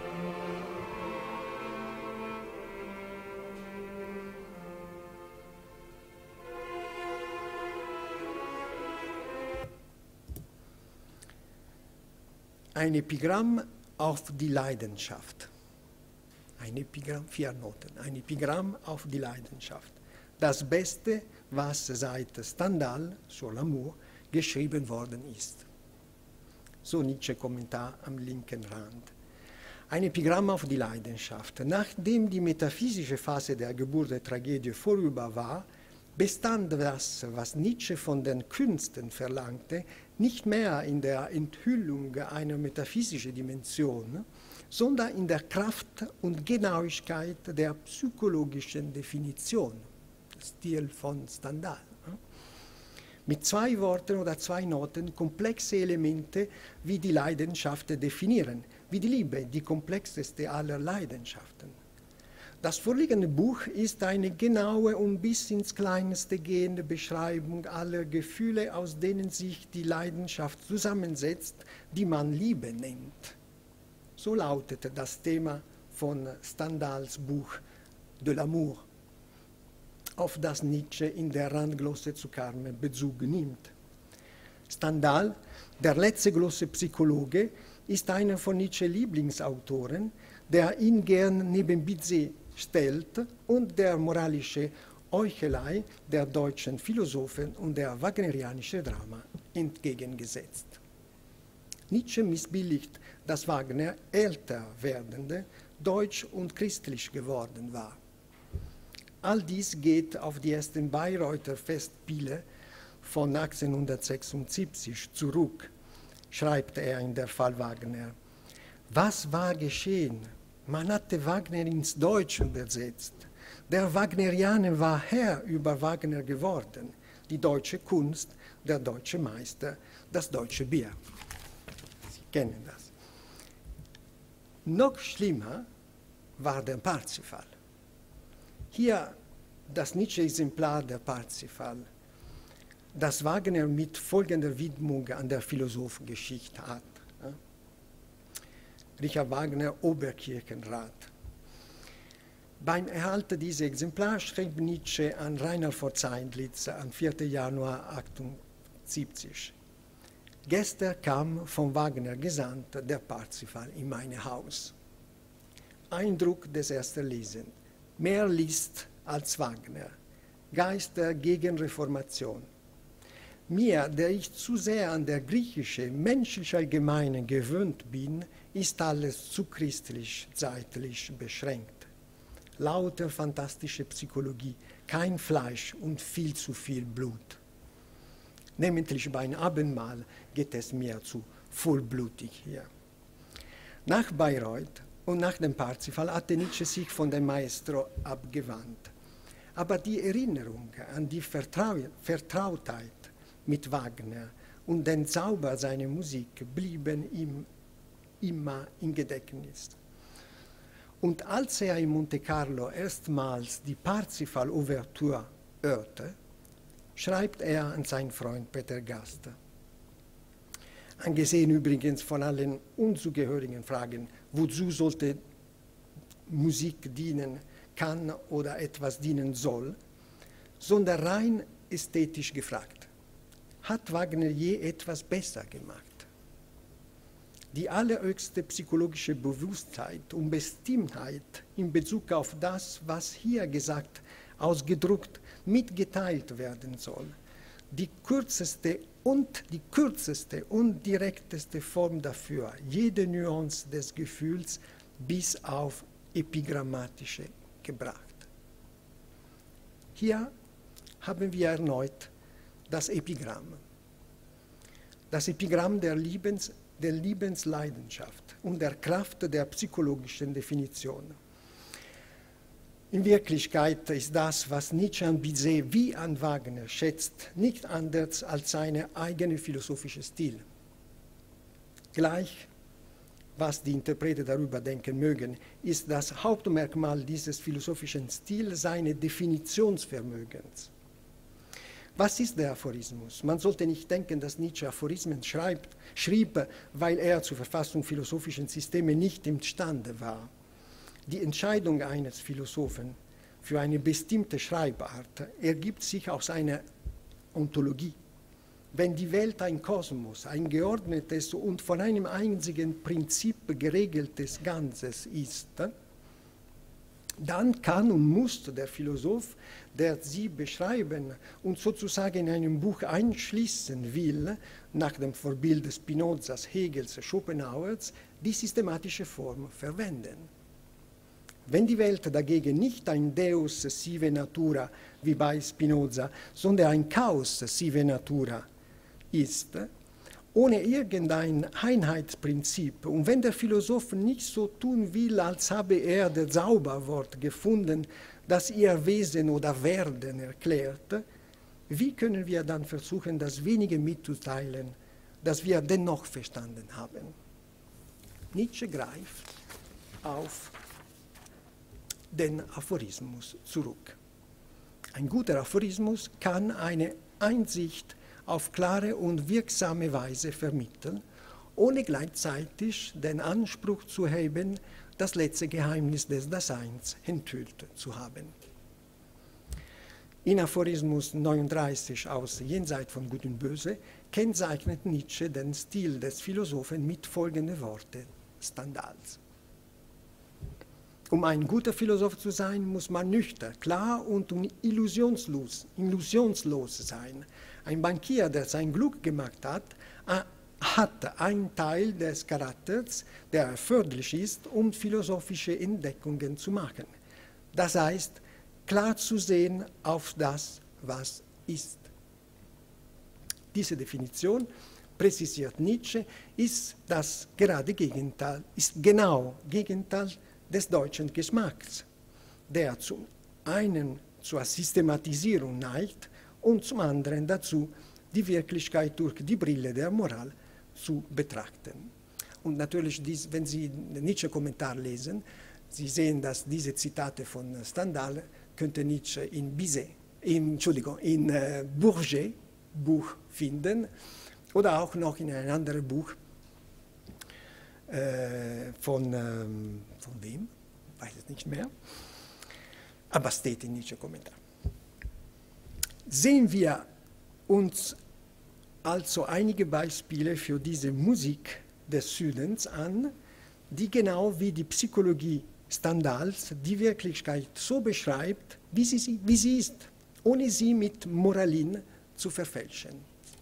Ein Epigramm auf die Leidenschaft. Ein Epigramm, vier Noten, ein Epigramm auf die Leidenschaft. Das Beste, was seit Stendhal sur l'amour geschrieben worden ist. So Nietzsche-Kommentar am linken Rand. Ein Epigramm auf die Leidenschaft. Nachdem die metaphysische Phase der Geburt der Tragödie vorüber war, bestand das, was Nietzsche von den Künsten verlangte, nicht mehr in der Enthüllung einer metaphysischen Dimension, sondern in der Kraft und Genauigkeit der psychologischen Definition, Stil von Stendhal. Mit zwei Worten oder zwei Noten komplexe Elemente wie die Leidenschaft definieren, wie die Liebe, die komplexeste aller Leidenschaften. Das vorliegende Buch ist eine genaue und bis ins Kleinste gehende Beschreibung aller Gefühle, aus denen sich die Leidenschaft zusammensetzt, die man Liebe nennt. So lautete das Thema von Stendhals Buch de l'amour, auf das Nietzsche in der Randglosse zu Carmen Bezug nimmt. Stendhal, der letzte große Psychologe, ist einer von Nietzsche Lieblingsautoren, der ihn gern neben Bizet stellt und der moralische Heuchelei der deutschen Philosophen und der wagnerianische Drama entgegengesetzt. Nietzsche missbilligt, dass Wagner älter werdende, deutsch und christlich geworden war. All dies geht auf die ersten Bayreuther Festspiele von achtzehnhundertsechsundsiebzig zurück, schreibt er in der Fall Wagner. Was war geschehen? Man hatte Wagner ins Deutsche übersetzt. Der Wagnerianer war Herr über Wagner geworden. Die deutsche Kunst, der deutsche Meister, das deutsche Bier. Sie kennen das. Noch schlimmer war der Parzifal. Hier das Nietzsche-Exemplar der Parzifal, das Wagner mit folgender Widmung an der Philosophengeschichte hat. Richard Wagner, Oberkirchenrat. Beim Erhalt dieses Exemplars schrieb Nietzsche an Reinhard von Zeindlitz am vierten Januar achtundsiebzig. Gestern kam von Wagner gesandt der Parzifal in mein Haus. Eindruck des ersten Lesens. Mehr Liszt als Wagner. Geist der Gegenreformation. Mir, der ich zu sehr an der griechische, menschliche Allgemeine gewöhnt bin, ist alles zu christlich, zeitlich beschränkt. Lauter fantastische Psychologie, kein Fleisch und viel zu viel Blut. Namentlich beim Abendmahl geht es mir zu vollblutig hier. Nach Bayreuth und nach dem Parzifal hatte Nietzsche sich von dem Maestro abgewandt. Aber die Erinnerung an die Vertrau Vertrautheit mit Wagner und den Zauber seiner Musik blieben ihm immer im Gedächtnis. Und als er in Monte Carlo erstmals die Parzifal-Ouverture hörte, schreibt er an seinen Freund Peter Gast. Angesehen übrigens von allen unzugehörigen Fragen, wozu sollte Musik dienen kann oder etwas dienen soll, sondern rein ästhetisch gefragt. Hat Wagner je etwas besser gemacht? Die allerhöchste psychologische Bewusstheit und Bestimmtheit in Bezug auf das, was hier gesagt, ausgedrückt, mitgeteilt werden soll. Die kürzeste und die kürzeste und direkteste Form dafür, jede Nuance des Gefühls bis auf epigrammatische gebracht. Hier haben wir erneut das Epigramm. Das Epigramm der, Liebens, der Liebensleidenschaft und der Kraft der psychologischen Definition. In Wirklichkeit ist das, was Nietzsche an Bizet wie an Wagner schätzt, nicht anders als seine eigene philosophische Stil. Gleich, was die Interpreten darüber denken mögen, ist das Hauptmerkmal dieses philosophischen Stils seine Definitionsvermögens. Was ist der Aphorismus? Man sollte nicht denken, dass Nietzsche Aphorismen schreibt, schrieb, weil er zur Verfassung philosophischen Systeme nicht imstande war. Die Entscheidung eines Philosophen für eine bestimmte Schreibart ergibt sich aus einer Ontologie. Wenn die Welt ein Kosmos, ein geordnetes und von einem einzigen Prinzip geregeltes Ganzes ist, dann kann und muss der Philosoph, der sie beschreiben und sozusagen in einem Buch einschließen will, nach dem Vorbild Spinozas, Hegels, Schopenhauers, die systematische Form verwenden. Wenn die Welt dagegen nicht ein Deus sive natura, wie bei Spinoza, sondern ein Chaos sive natura ist, ohne irgendein Einheitsprinzip, und wenn der Philosoph nicht so tun will, als habe er das Zauberwort gefunden, das ihr Wesen oder Werden erklärt, wie können wir dann versuchen, das wenige mitzuteilen, das wir dennoch verstanden haben? Nietzsche greift auf den Aphorismus zurück. Ein guter Aphorismus kann eine Einsicht auf klare und wirksame Weise vermitteln, ohne gleichzeitig den Anspruch zu heben, das letzte Geheimnis des Daseins enthüllt zu haben. In Aphorismus neununddreißig aus Jenseits von Gut und Böse kennzeichnet Nietzsche den Stil des Philosophen mit folgenden Worten Stendhals. Um ein guter Philosoph zu sein, muss man nüchtern, klar und illusionslos, illusionslos sein. Ein Bankier, der sein Glück gemacht hat, hat einen Teil des Charakters, der erforderlich ist, um philosophische Entdeckungen zu machen. Das heißt, klar zu sehen auf das, was ist. Diese Definition, präzisiert Nietzsche, ist das gerade Gegenteil, ist genau Gegenteil des deutschen Geschmacks, der zum einen zur Systematisierung neigt und zum anderen dazu, die Wirklichkeit durch die Brille der Moral zu betrachten. Und natürlich, dies, wenn Sie den Nietzsche-Kommentar lesen, Sie sehen, dass diese Zitate von Stendhal könnte Nietzsche in Bizet, in, Entschuldigung, in äh, Bourget Buch finden oder auch noch in einem anderen Buch äh, von, ähm, von wem, weiß es nicht mehr, aber steht in Nietzsche-Kommentar. Sehen wir uns also einige Beispiele für diese Musik des Südens an, die genau wie die Psychologie Stendhals die Wirklichkeit so beschreibt, wie sie, wie sie ist, ohne sie mit Moralin zu verfälschen.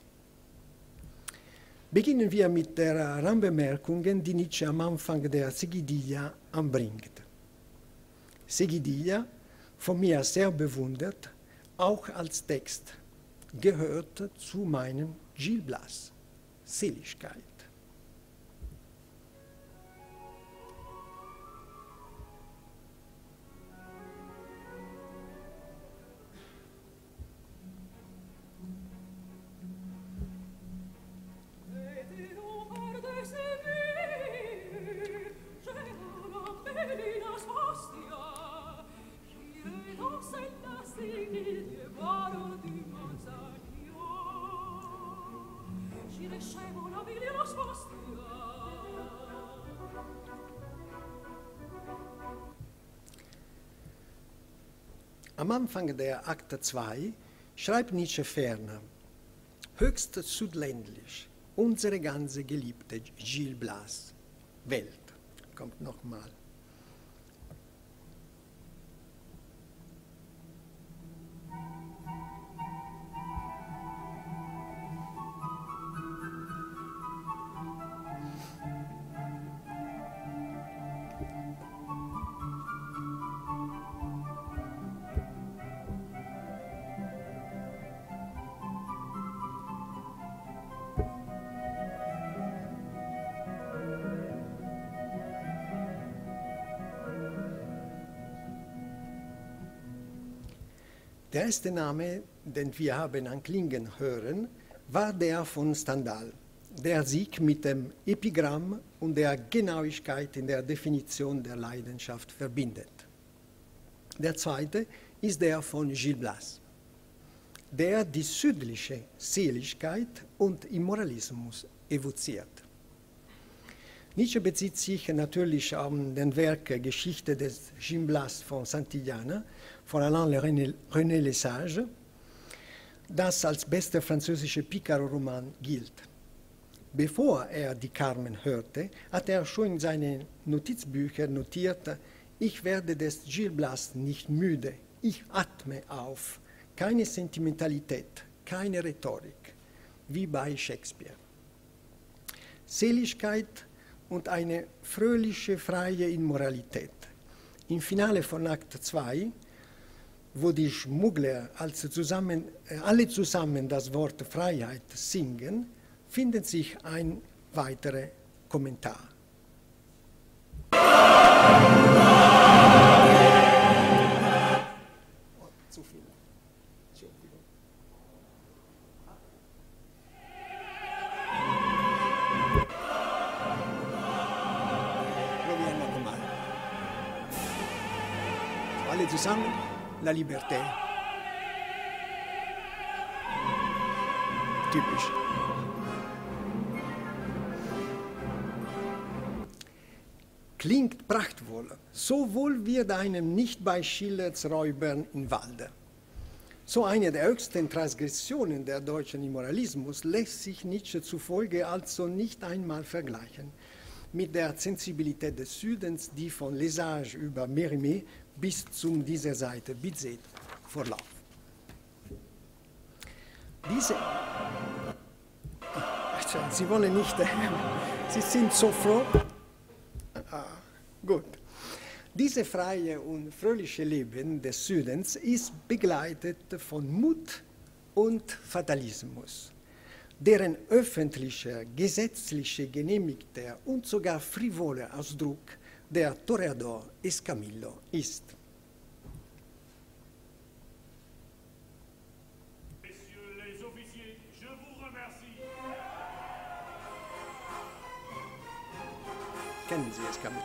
Beginnen wir mit der Randbemerkungen, die Nietzsche am Anfang der Seguidilla anbringt. Seguidilla, von mir sehr bewundert, auch als Text, gehört zu meinem Gil Blas, Seligkeit. Am Anfang der Akte zwei schreibt Nietzsche ferner, höchst südländlich, unsere ganze geliebte Gil Blas, Welt, kommt nochmal. Der erste Name, den wir haben anklingen hören, war der von Stendhal, der sich mit dem Epigramm und der Genauigkeit in der Definition der Leidenschaft verbindet. Der zweite ist der von Gil Blas, der die südliche Seligkeit und Immoralismus evoziert. Nietzsche bezieht sich natürlich auf den Werk Geschichte des Gil Blas von Santillana von Alain René, René Lesage, das als bester französischer Picaro-Roman gilt. Bevor er die Carmen hörte, hat er schon in seinen Notizbüchern notiert, ich werde des Gil Blas nicht müde, ich atme auf, keine Sentimentalität, keine Rhetorik, wie bei Shakespeare. Seligkeit und eine fröhliche, freie Immoralität. Im Finale von Akt zwei, wo die Schmuggler also zusammen, äh, alle zusammen das Wort Freiheit singen, findet sich ein weiterer Kommentar. Oh, zu viel. Entschuldigung. Probieren wir nochmal. zusammen, la liberté. Typisch. Klingt prachtvoll, so wohl wird einem nicht bei Schiller's Räubern im Walde. So eine der höchsten Transgressionen der deutschen Immoralismus lässt sich Nietzsche zufolge also nicht einmal vergleichen mit der Sensibilität des Südens, die von Les Sages über Mérimée bis zu dieser Seite Bizet vorlaufen. Diese, Sie wollen nicht, Sie sind so froh. Ah, gut. Dieses freie und fröhliche Leben des Südens ist begleitet von Mut und Fatalismus, deren öffentlicher, gesetzlicher, genehmigter und sogar frivoler Ausdruck der Toreador Escamillo ist. Kennen Sie Escamillo?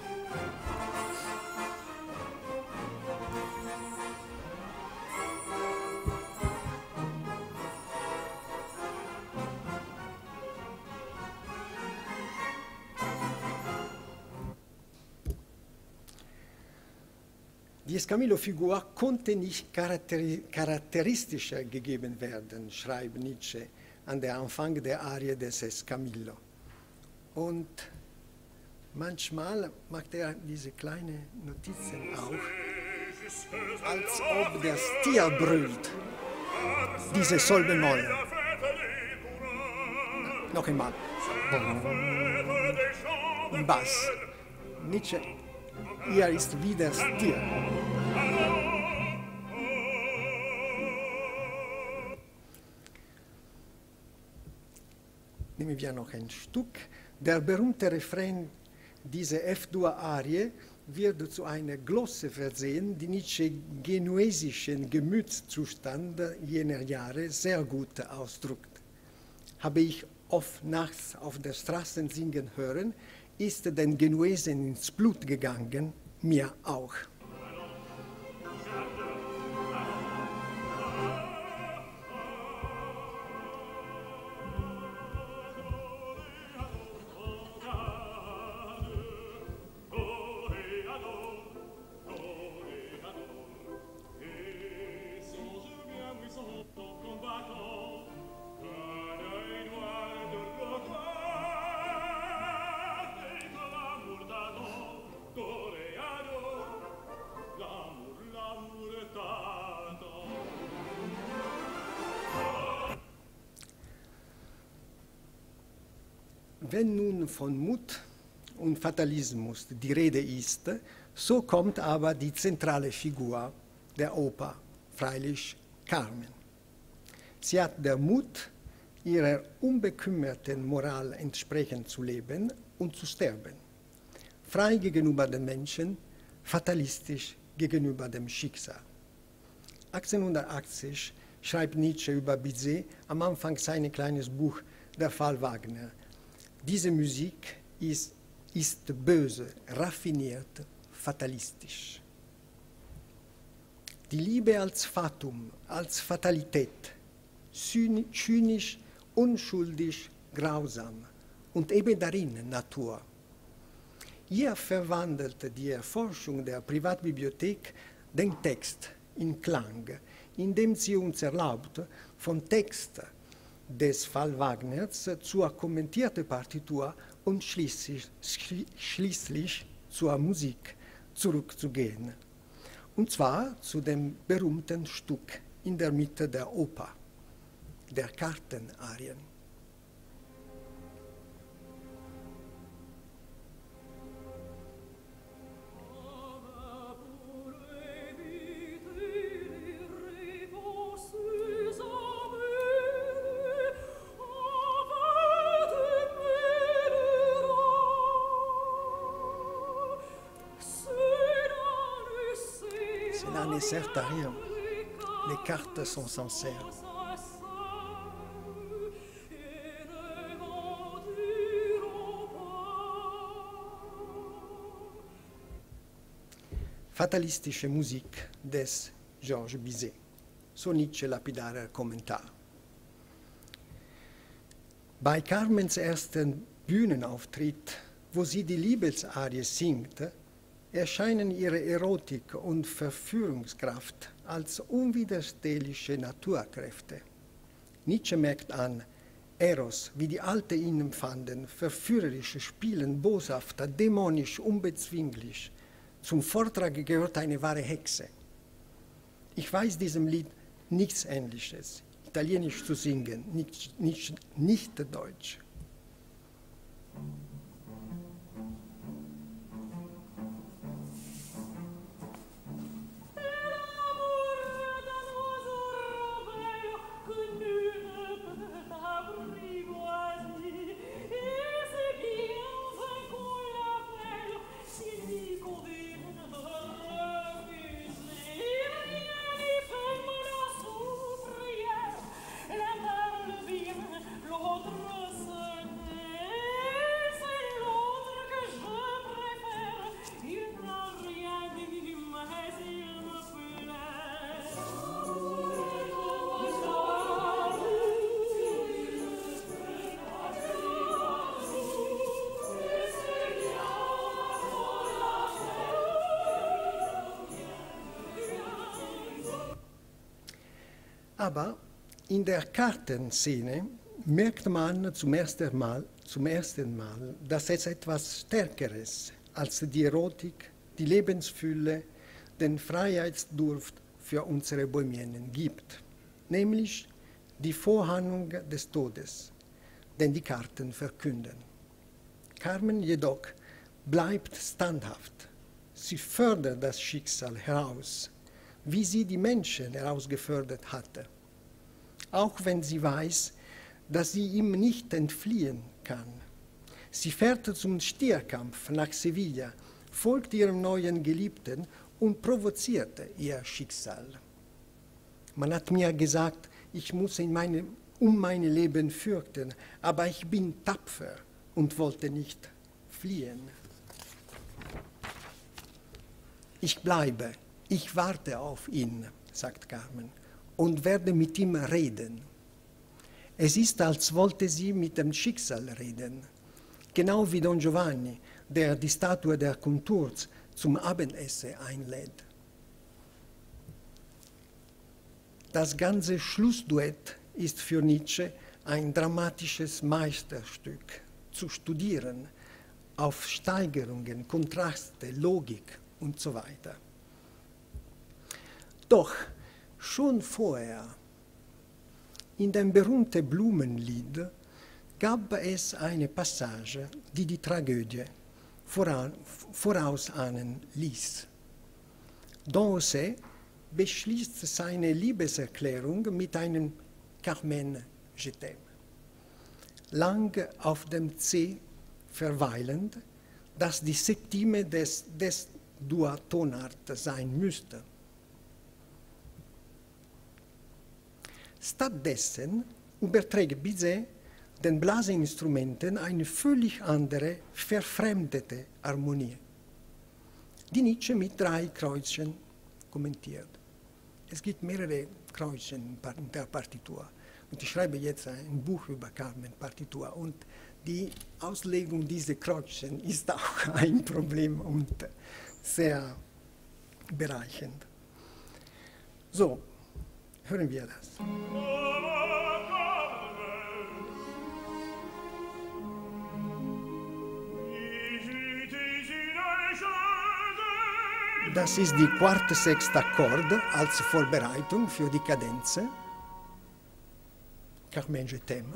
Die Escamillo-Figur konnte nicht charakteri charakteristischer gegeben werden, schreibt Nietzsche an der Anfang der Arie des Escamillo. Und manchmal macht er diese kleinen Notizen auch, als ob das Tier brüllt, diese Sol-Bemoll. Noch einmal. Bass. Nietzsche, hier ist wieder das Tier. Nehmen wir noch ein Stück. Der berühmte Refrain dieser F-Dur-Arie wird zu einer Glosse versehen, die Nietzsche genuesischen Gemütszustand jener Jahre sehr gut ausdrückt. Habe ich oft nachts auf der Straße singen hören, ist den Genuesen ins Blut gegangen, mir auch. Wenn nun von Mut und Fatalismus die Rede ist, so kommt aber die zentrale Figur der Oper, freilich Carmen. Sie hat den Mut, ihrer unbekümmerten Moral entsprechend zu leben und zu sterben, frei gegenüber den Menschen, fatalistisch gegenüber dem Schicksal. achtzehnhundertachtzig schreibt Nietzsche über Bizet am Anfang sein kleines Buch Der Fall Wagner. Diese Musik ist, ist böse, raffiniert, fatalistisch. Die Liebe als Fatum, als Fatalität, zynisch, unschuldig, grausam und eben darin Natur. Hier verwandelt die Erforschung der Privatbibliothek den Text in Klang, indem sie uns erlaubt, vom Text des Fall Wagners zur kommentierten Partitur und schließlich, schließlich zur Musik zurückzugehen. Und zwar zu dem berühmten Stück in der Mitte der Oper, der Kartenarien. Ne sert à rien. Les cartes sont sincères. fatalistische Musik des Georges Bizet. So Nietzsche lapidarer Kommentar. Bei Carmens ersten Bühnenauftritt, wo sie die Liebesarie singt, erscheinen ihre Erotik und Verführungskraft als unwiderstehliche Naturkräfte. Nietzsche merkt an, Eros, wie die Alte ihn empfanden, verführerische Spielen, boshafter, dämonisch, unbezwinglich. Zum Vortrag gehört eine wahre Hexe. Ich weiß diesem Lied nichts Ähnliches, italienisch zu singen, nicht, nicht, nicht Deutsch. Aber in der Kartenszene merkt man zum ersten Mal, zum ersten Mal, dass es etwas Stärkeres als die Erotik, die Lebensfülle, den Freiheitsdurft für unsere Bohemienen gibt, nämlich die Vorahnung des Todes, den die Karten verkünden. Carmen jedoch bleibt standhaft. Sie fördert das Schicksal heraus, wie sie die Menschen herausgefördert hatte. Auch wenn sie weiß, dass sie ihm nicht entfliehen kann. Sie fährt zum Stierkampf nach Sevilla, folgt ihrem neuen Geliebten und provozierte ihr Schicksal. Man hat mir gesagt, ich muss in meine, um mein Leben fürchten, aber ich bin tapfer und wollte nicht fliehen. Ich bleibe, ich warte auf ihn, sagt Carmen, und werde mit ihm reden. Es ist, als wollte sie mit dem Schicksal reden, genau wie Don Giovanni, der die Statue der Kunturz zum Abendessen einlädt. Das ganze Schlussduett ist für Nietzsche ein dramatisches Meisterstück, zu studieren, auf Steigerungen, Kontraste, Logik und so weiter. Doch schon vorher, in dem berühmten Blumenlied, gab es eine Passage, die die Tragödie vorausahnen ließ. Don José beschließt seine Liebeserklärung mit einem Carmen, je t'aime. Lang auf dem C verweilend, das die Septime des, des Duatonart sein müsste. Stattdessen überträgt Bizet den Blasinstrumenten eine völlig andere, verfremdete Harmonie, die Nietzsche mit drei Kreuzchen kommentiert. Es gibt mehrere Kreuzchen in der Partitur. Und ich schreibe jetzt ein Buch über Carmen Partitur. Und die Auslegung dieser Kreuzchen ist auch ein Problem und sehr bereichernd. So, hören wir das. Das ist die quarte sechste Akkord als Vorbereitung für die Kadenze. Carmen, je t'aime.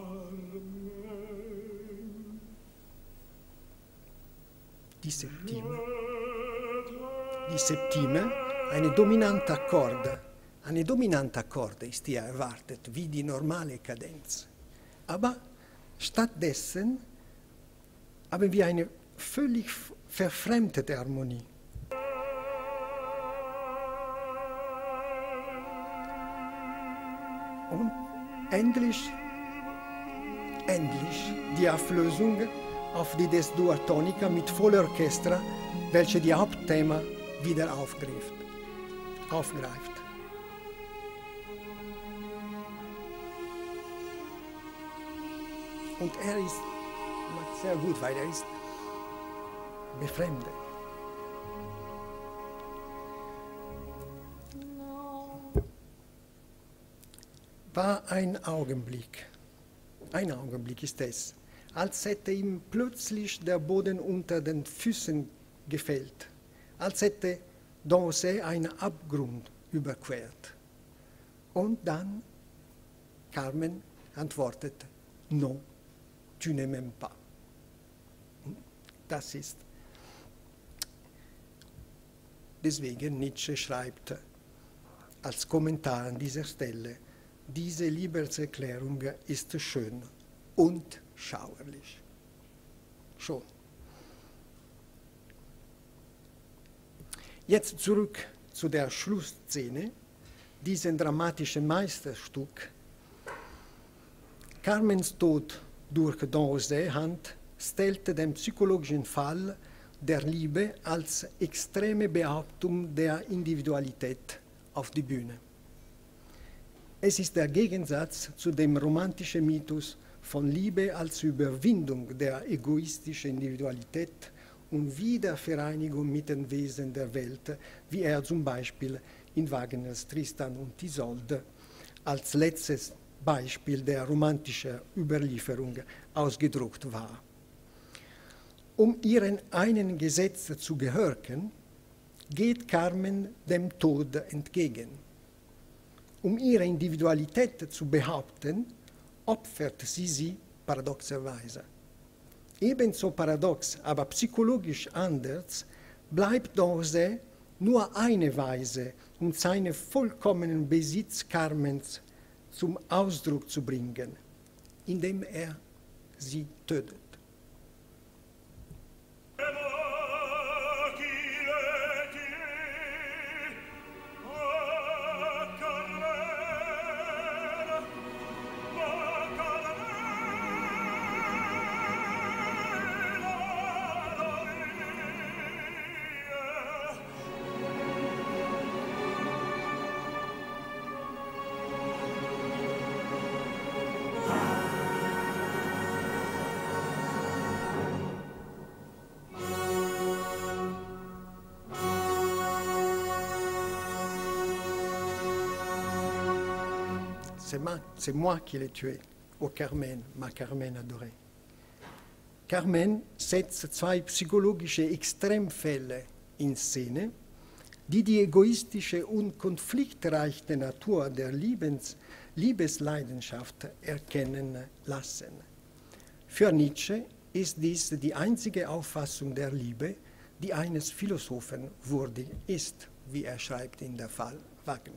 Die Septime. Die Septime, eine dominante Akkord. Eine dominante Akkord ist hier erwartet, wie die normale Kadenz. Aber stattdessen haben wir eine völlig verfremdete Harmonie. Und endlich, endlich die Auflösung auf die Des Duatonica mit voller Orchestra, welche die Hauptthema wieder aufgreift. aufgreift. Und er ist macht sehr gut, weil er ist befremdet. War ein Augenblick, ein Augenblick ist es, als hätte ihm plötzlich der Boden unter den Füßen gefällt, als hätte Dancey einen Abgrund überquert. Und dann Carmen antwortet, non, tu ne m'aimes pas. Das ist, deswegen Nietzsche schreibt als Kommentar an dieser Stelle, diese Liebeserklärung ist schön und schauerlich. Schon. Jetzt zurück zu der Schlussszene, diesem dramatischen Meisterstück. Carmens Tod durch Dancey Hand stellte den psychologischen Fall der Liebe als extreme Behauptung der Individualität auf die Bühne. Es ist der Gegensatz zu dem romantischen Mythos von Liebe als Überwindung der egoistischen Individualität und Wiedervereinigung mit den Wesen der Welt, wie er zum Beispiel in Wagners Tristan und Isolde als letztes Beispiel der romantischen Überlieferung ausgedruckt war. Um ihren einen Gesetz zu gehorchen, geht Carmen dem Tod entgegen. Um ihre Individualität zu behaupten, opfert sie sie paradoxerweise. Ebenso paradox, aber psychologisch anders, bleibt Dancey nur eine Weise, um seinen vollkommenen Besitz Carmens zum Ausdruck zu bringen, indem er sie tötet. C'est moi qui l'ai tué, oh Carmen, ma Carmen adorée. Carmen setzt zwei psychologische Extremfälle in Szene, die die egoistische und konfliktreiche Natur der Liebens, Liebesleidenschaft erkennen lassen. Für Nietzsche ist dies die einzige Auffassung der Liebe, die eines Philosophen würdig ist, wie er schreibt in der Fall Wagner.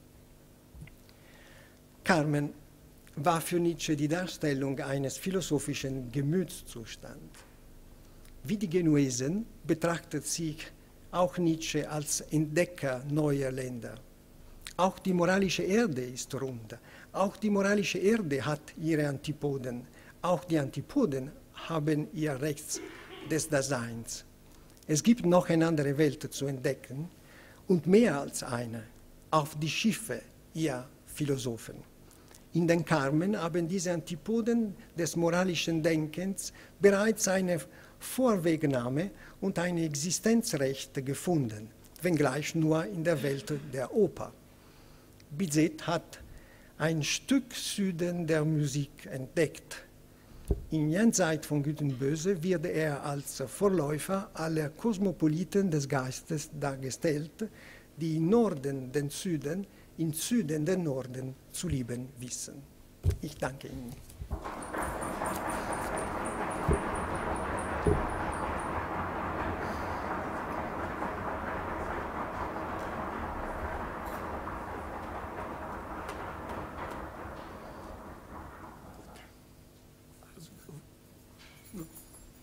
Carmen war für Nietzsche die Darstellung eines philosophischen Gemütszustands. Wie die Genuesen betrachtet sich auch Nietzsche als Entdecker neuer Länder. Auch die moralische Erde ist rund. Auch die moralische Erde hat ihre Antipoden. Auch die Antipoden haben ihr Recht des Daseins. Es gibt noch eine andere Welt zu entdecken und mehr als eine, auf die Schiffe ihr Philosophen. In den Carmen haben diese Antipoden des moralischen Denkens bereits eine Vorwegnahme und ein Existenzrecht gefunden, wenngleich nur in der Welt der Oper. Bizet hat ein Stück Süden der Musik entdeckt. In Jenseits von Gut und Böse wird er als Vorläufer aller Kosmopoliten des Geistes dargestellt, die im Norden den Süden, im Süden den Norden zu lieben wissen. Ich danke Ihnen.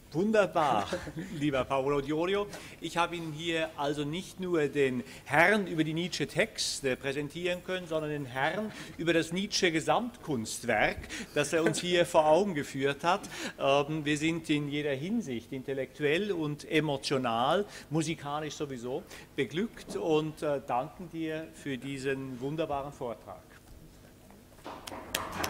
Wunderbar, lieber Paolo Diorio. Ich habe Ihnen hier also nicht nur den Herrn über die Nietzsche-Texte präsentieren können, sondern den Herrn über das Nietzsche-Gesamtkunstwerk, das er uns hier vor Augen geführt hat. Wir sind in jeder Hinsicht intellektuell und emotional, musikalisch sowieso, beglückt und danken dir für diesen wunderbaren Vortrag.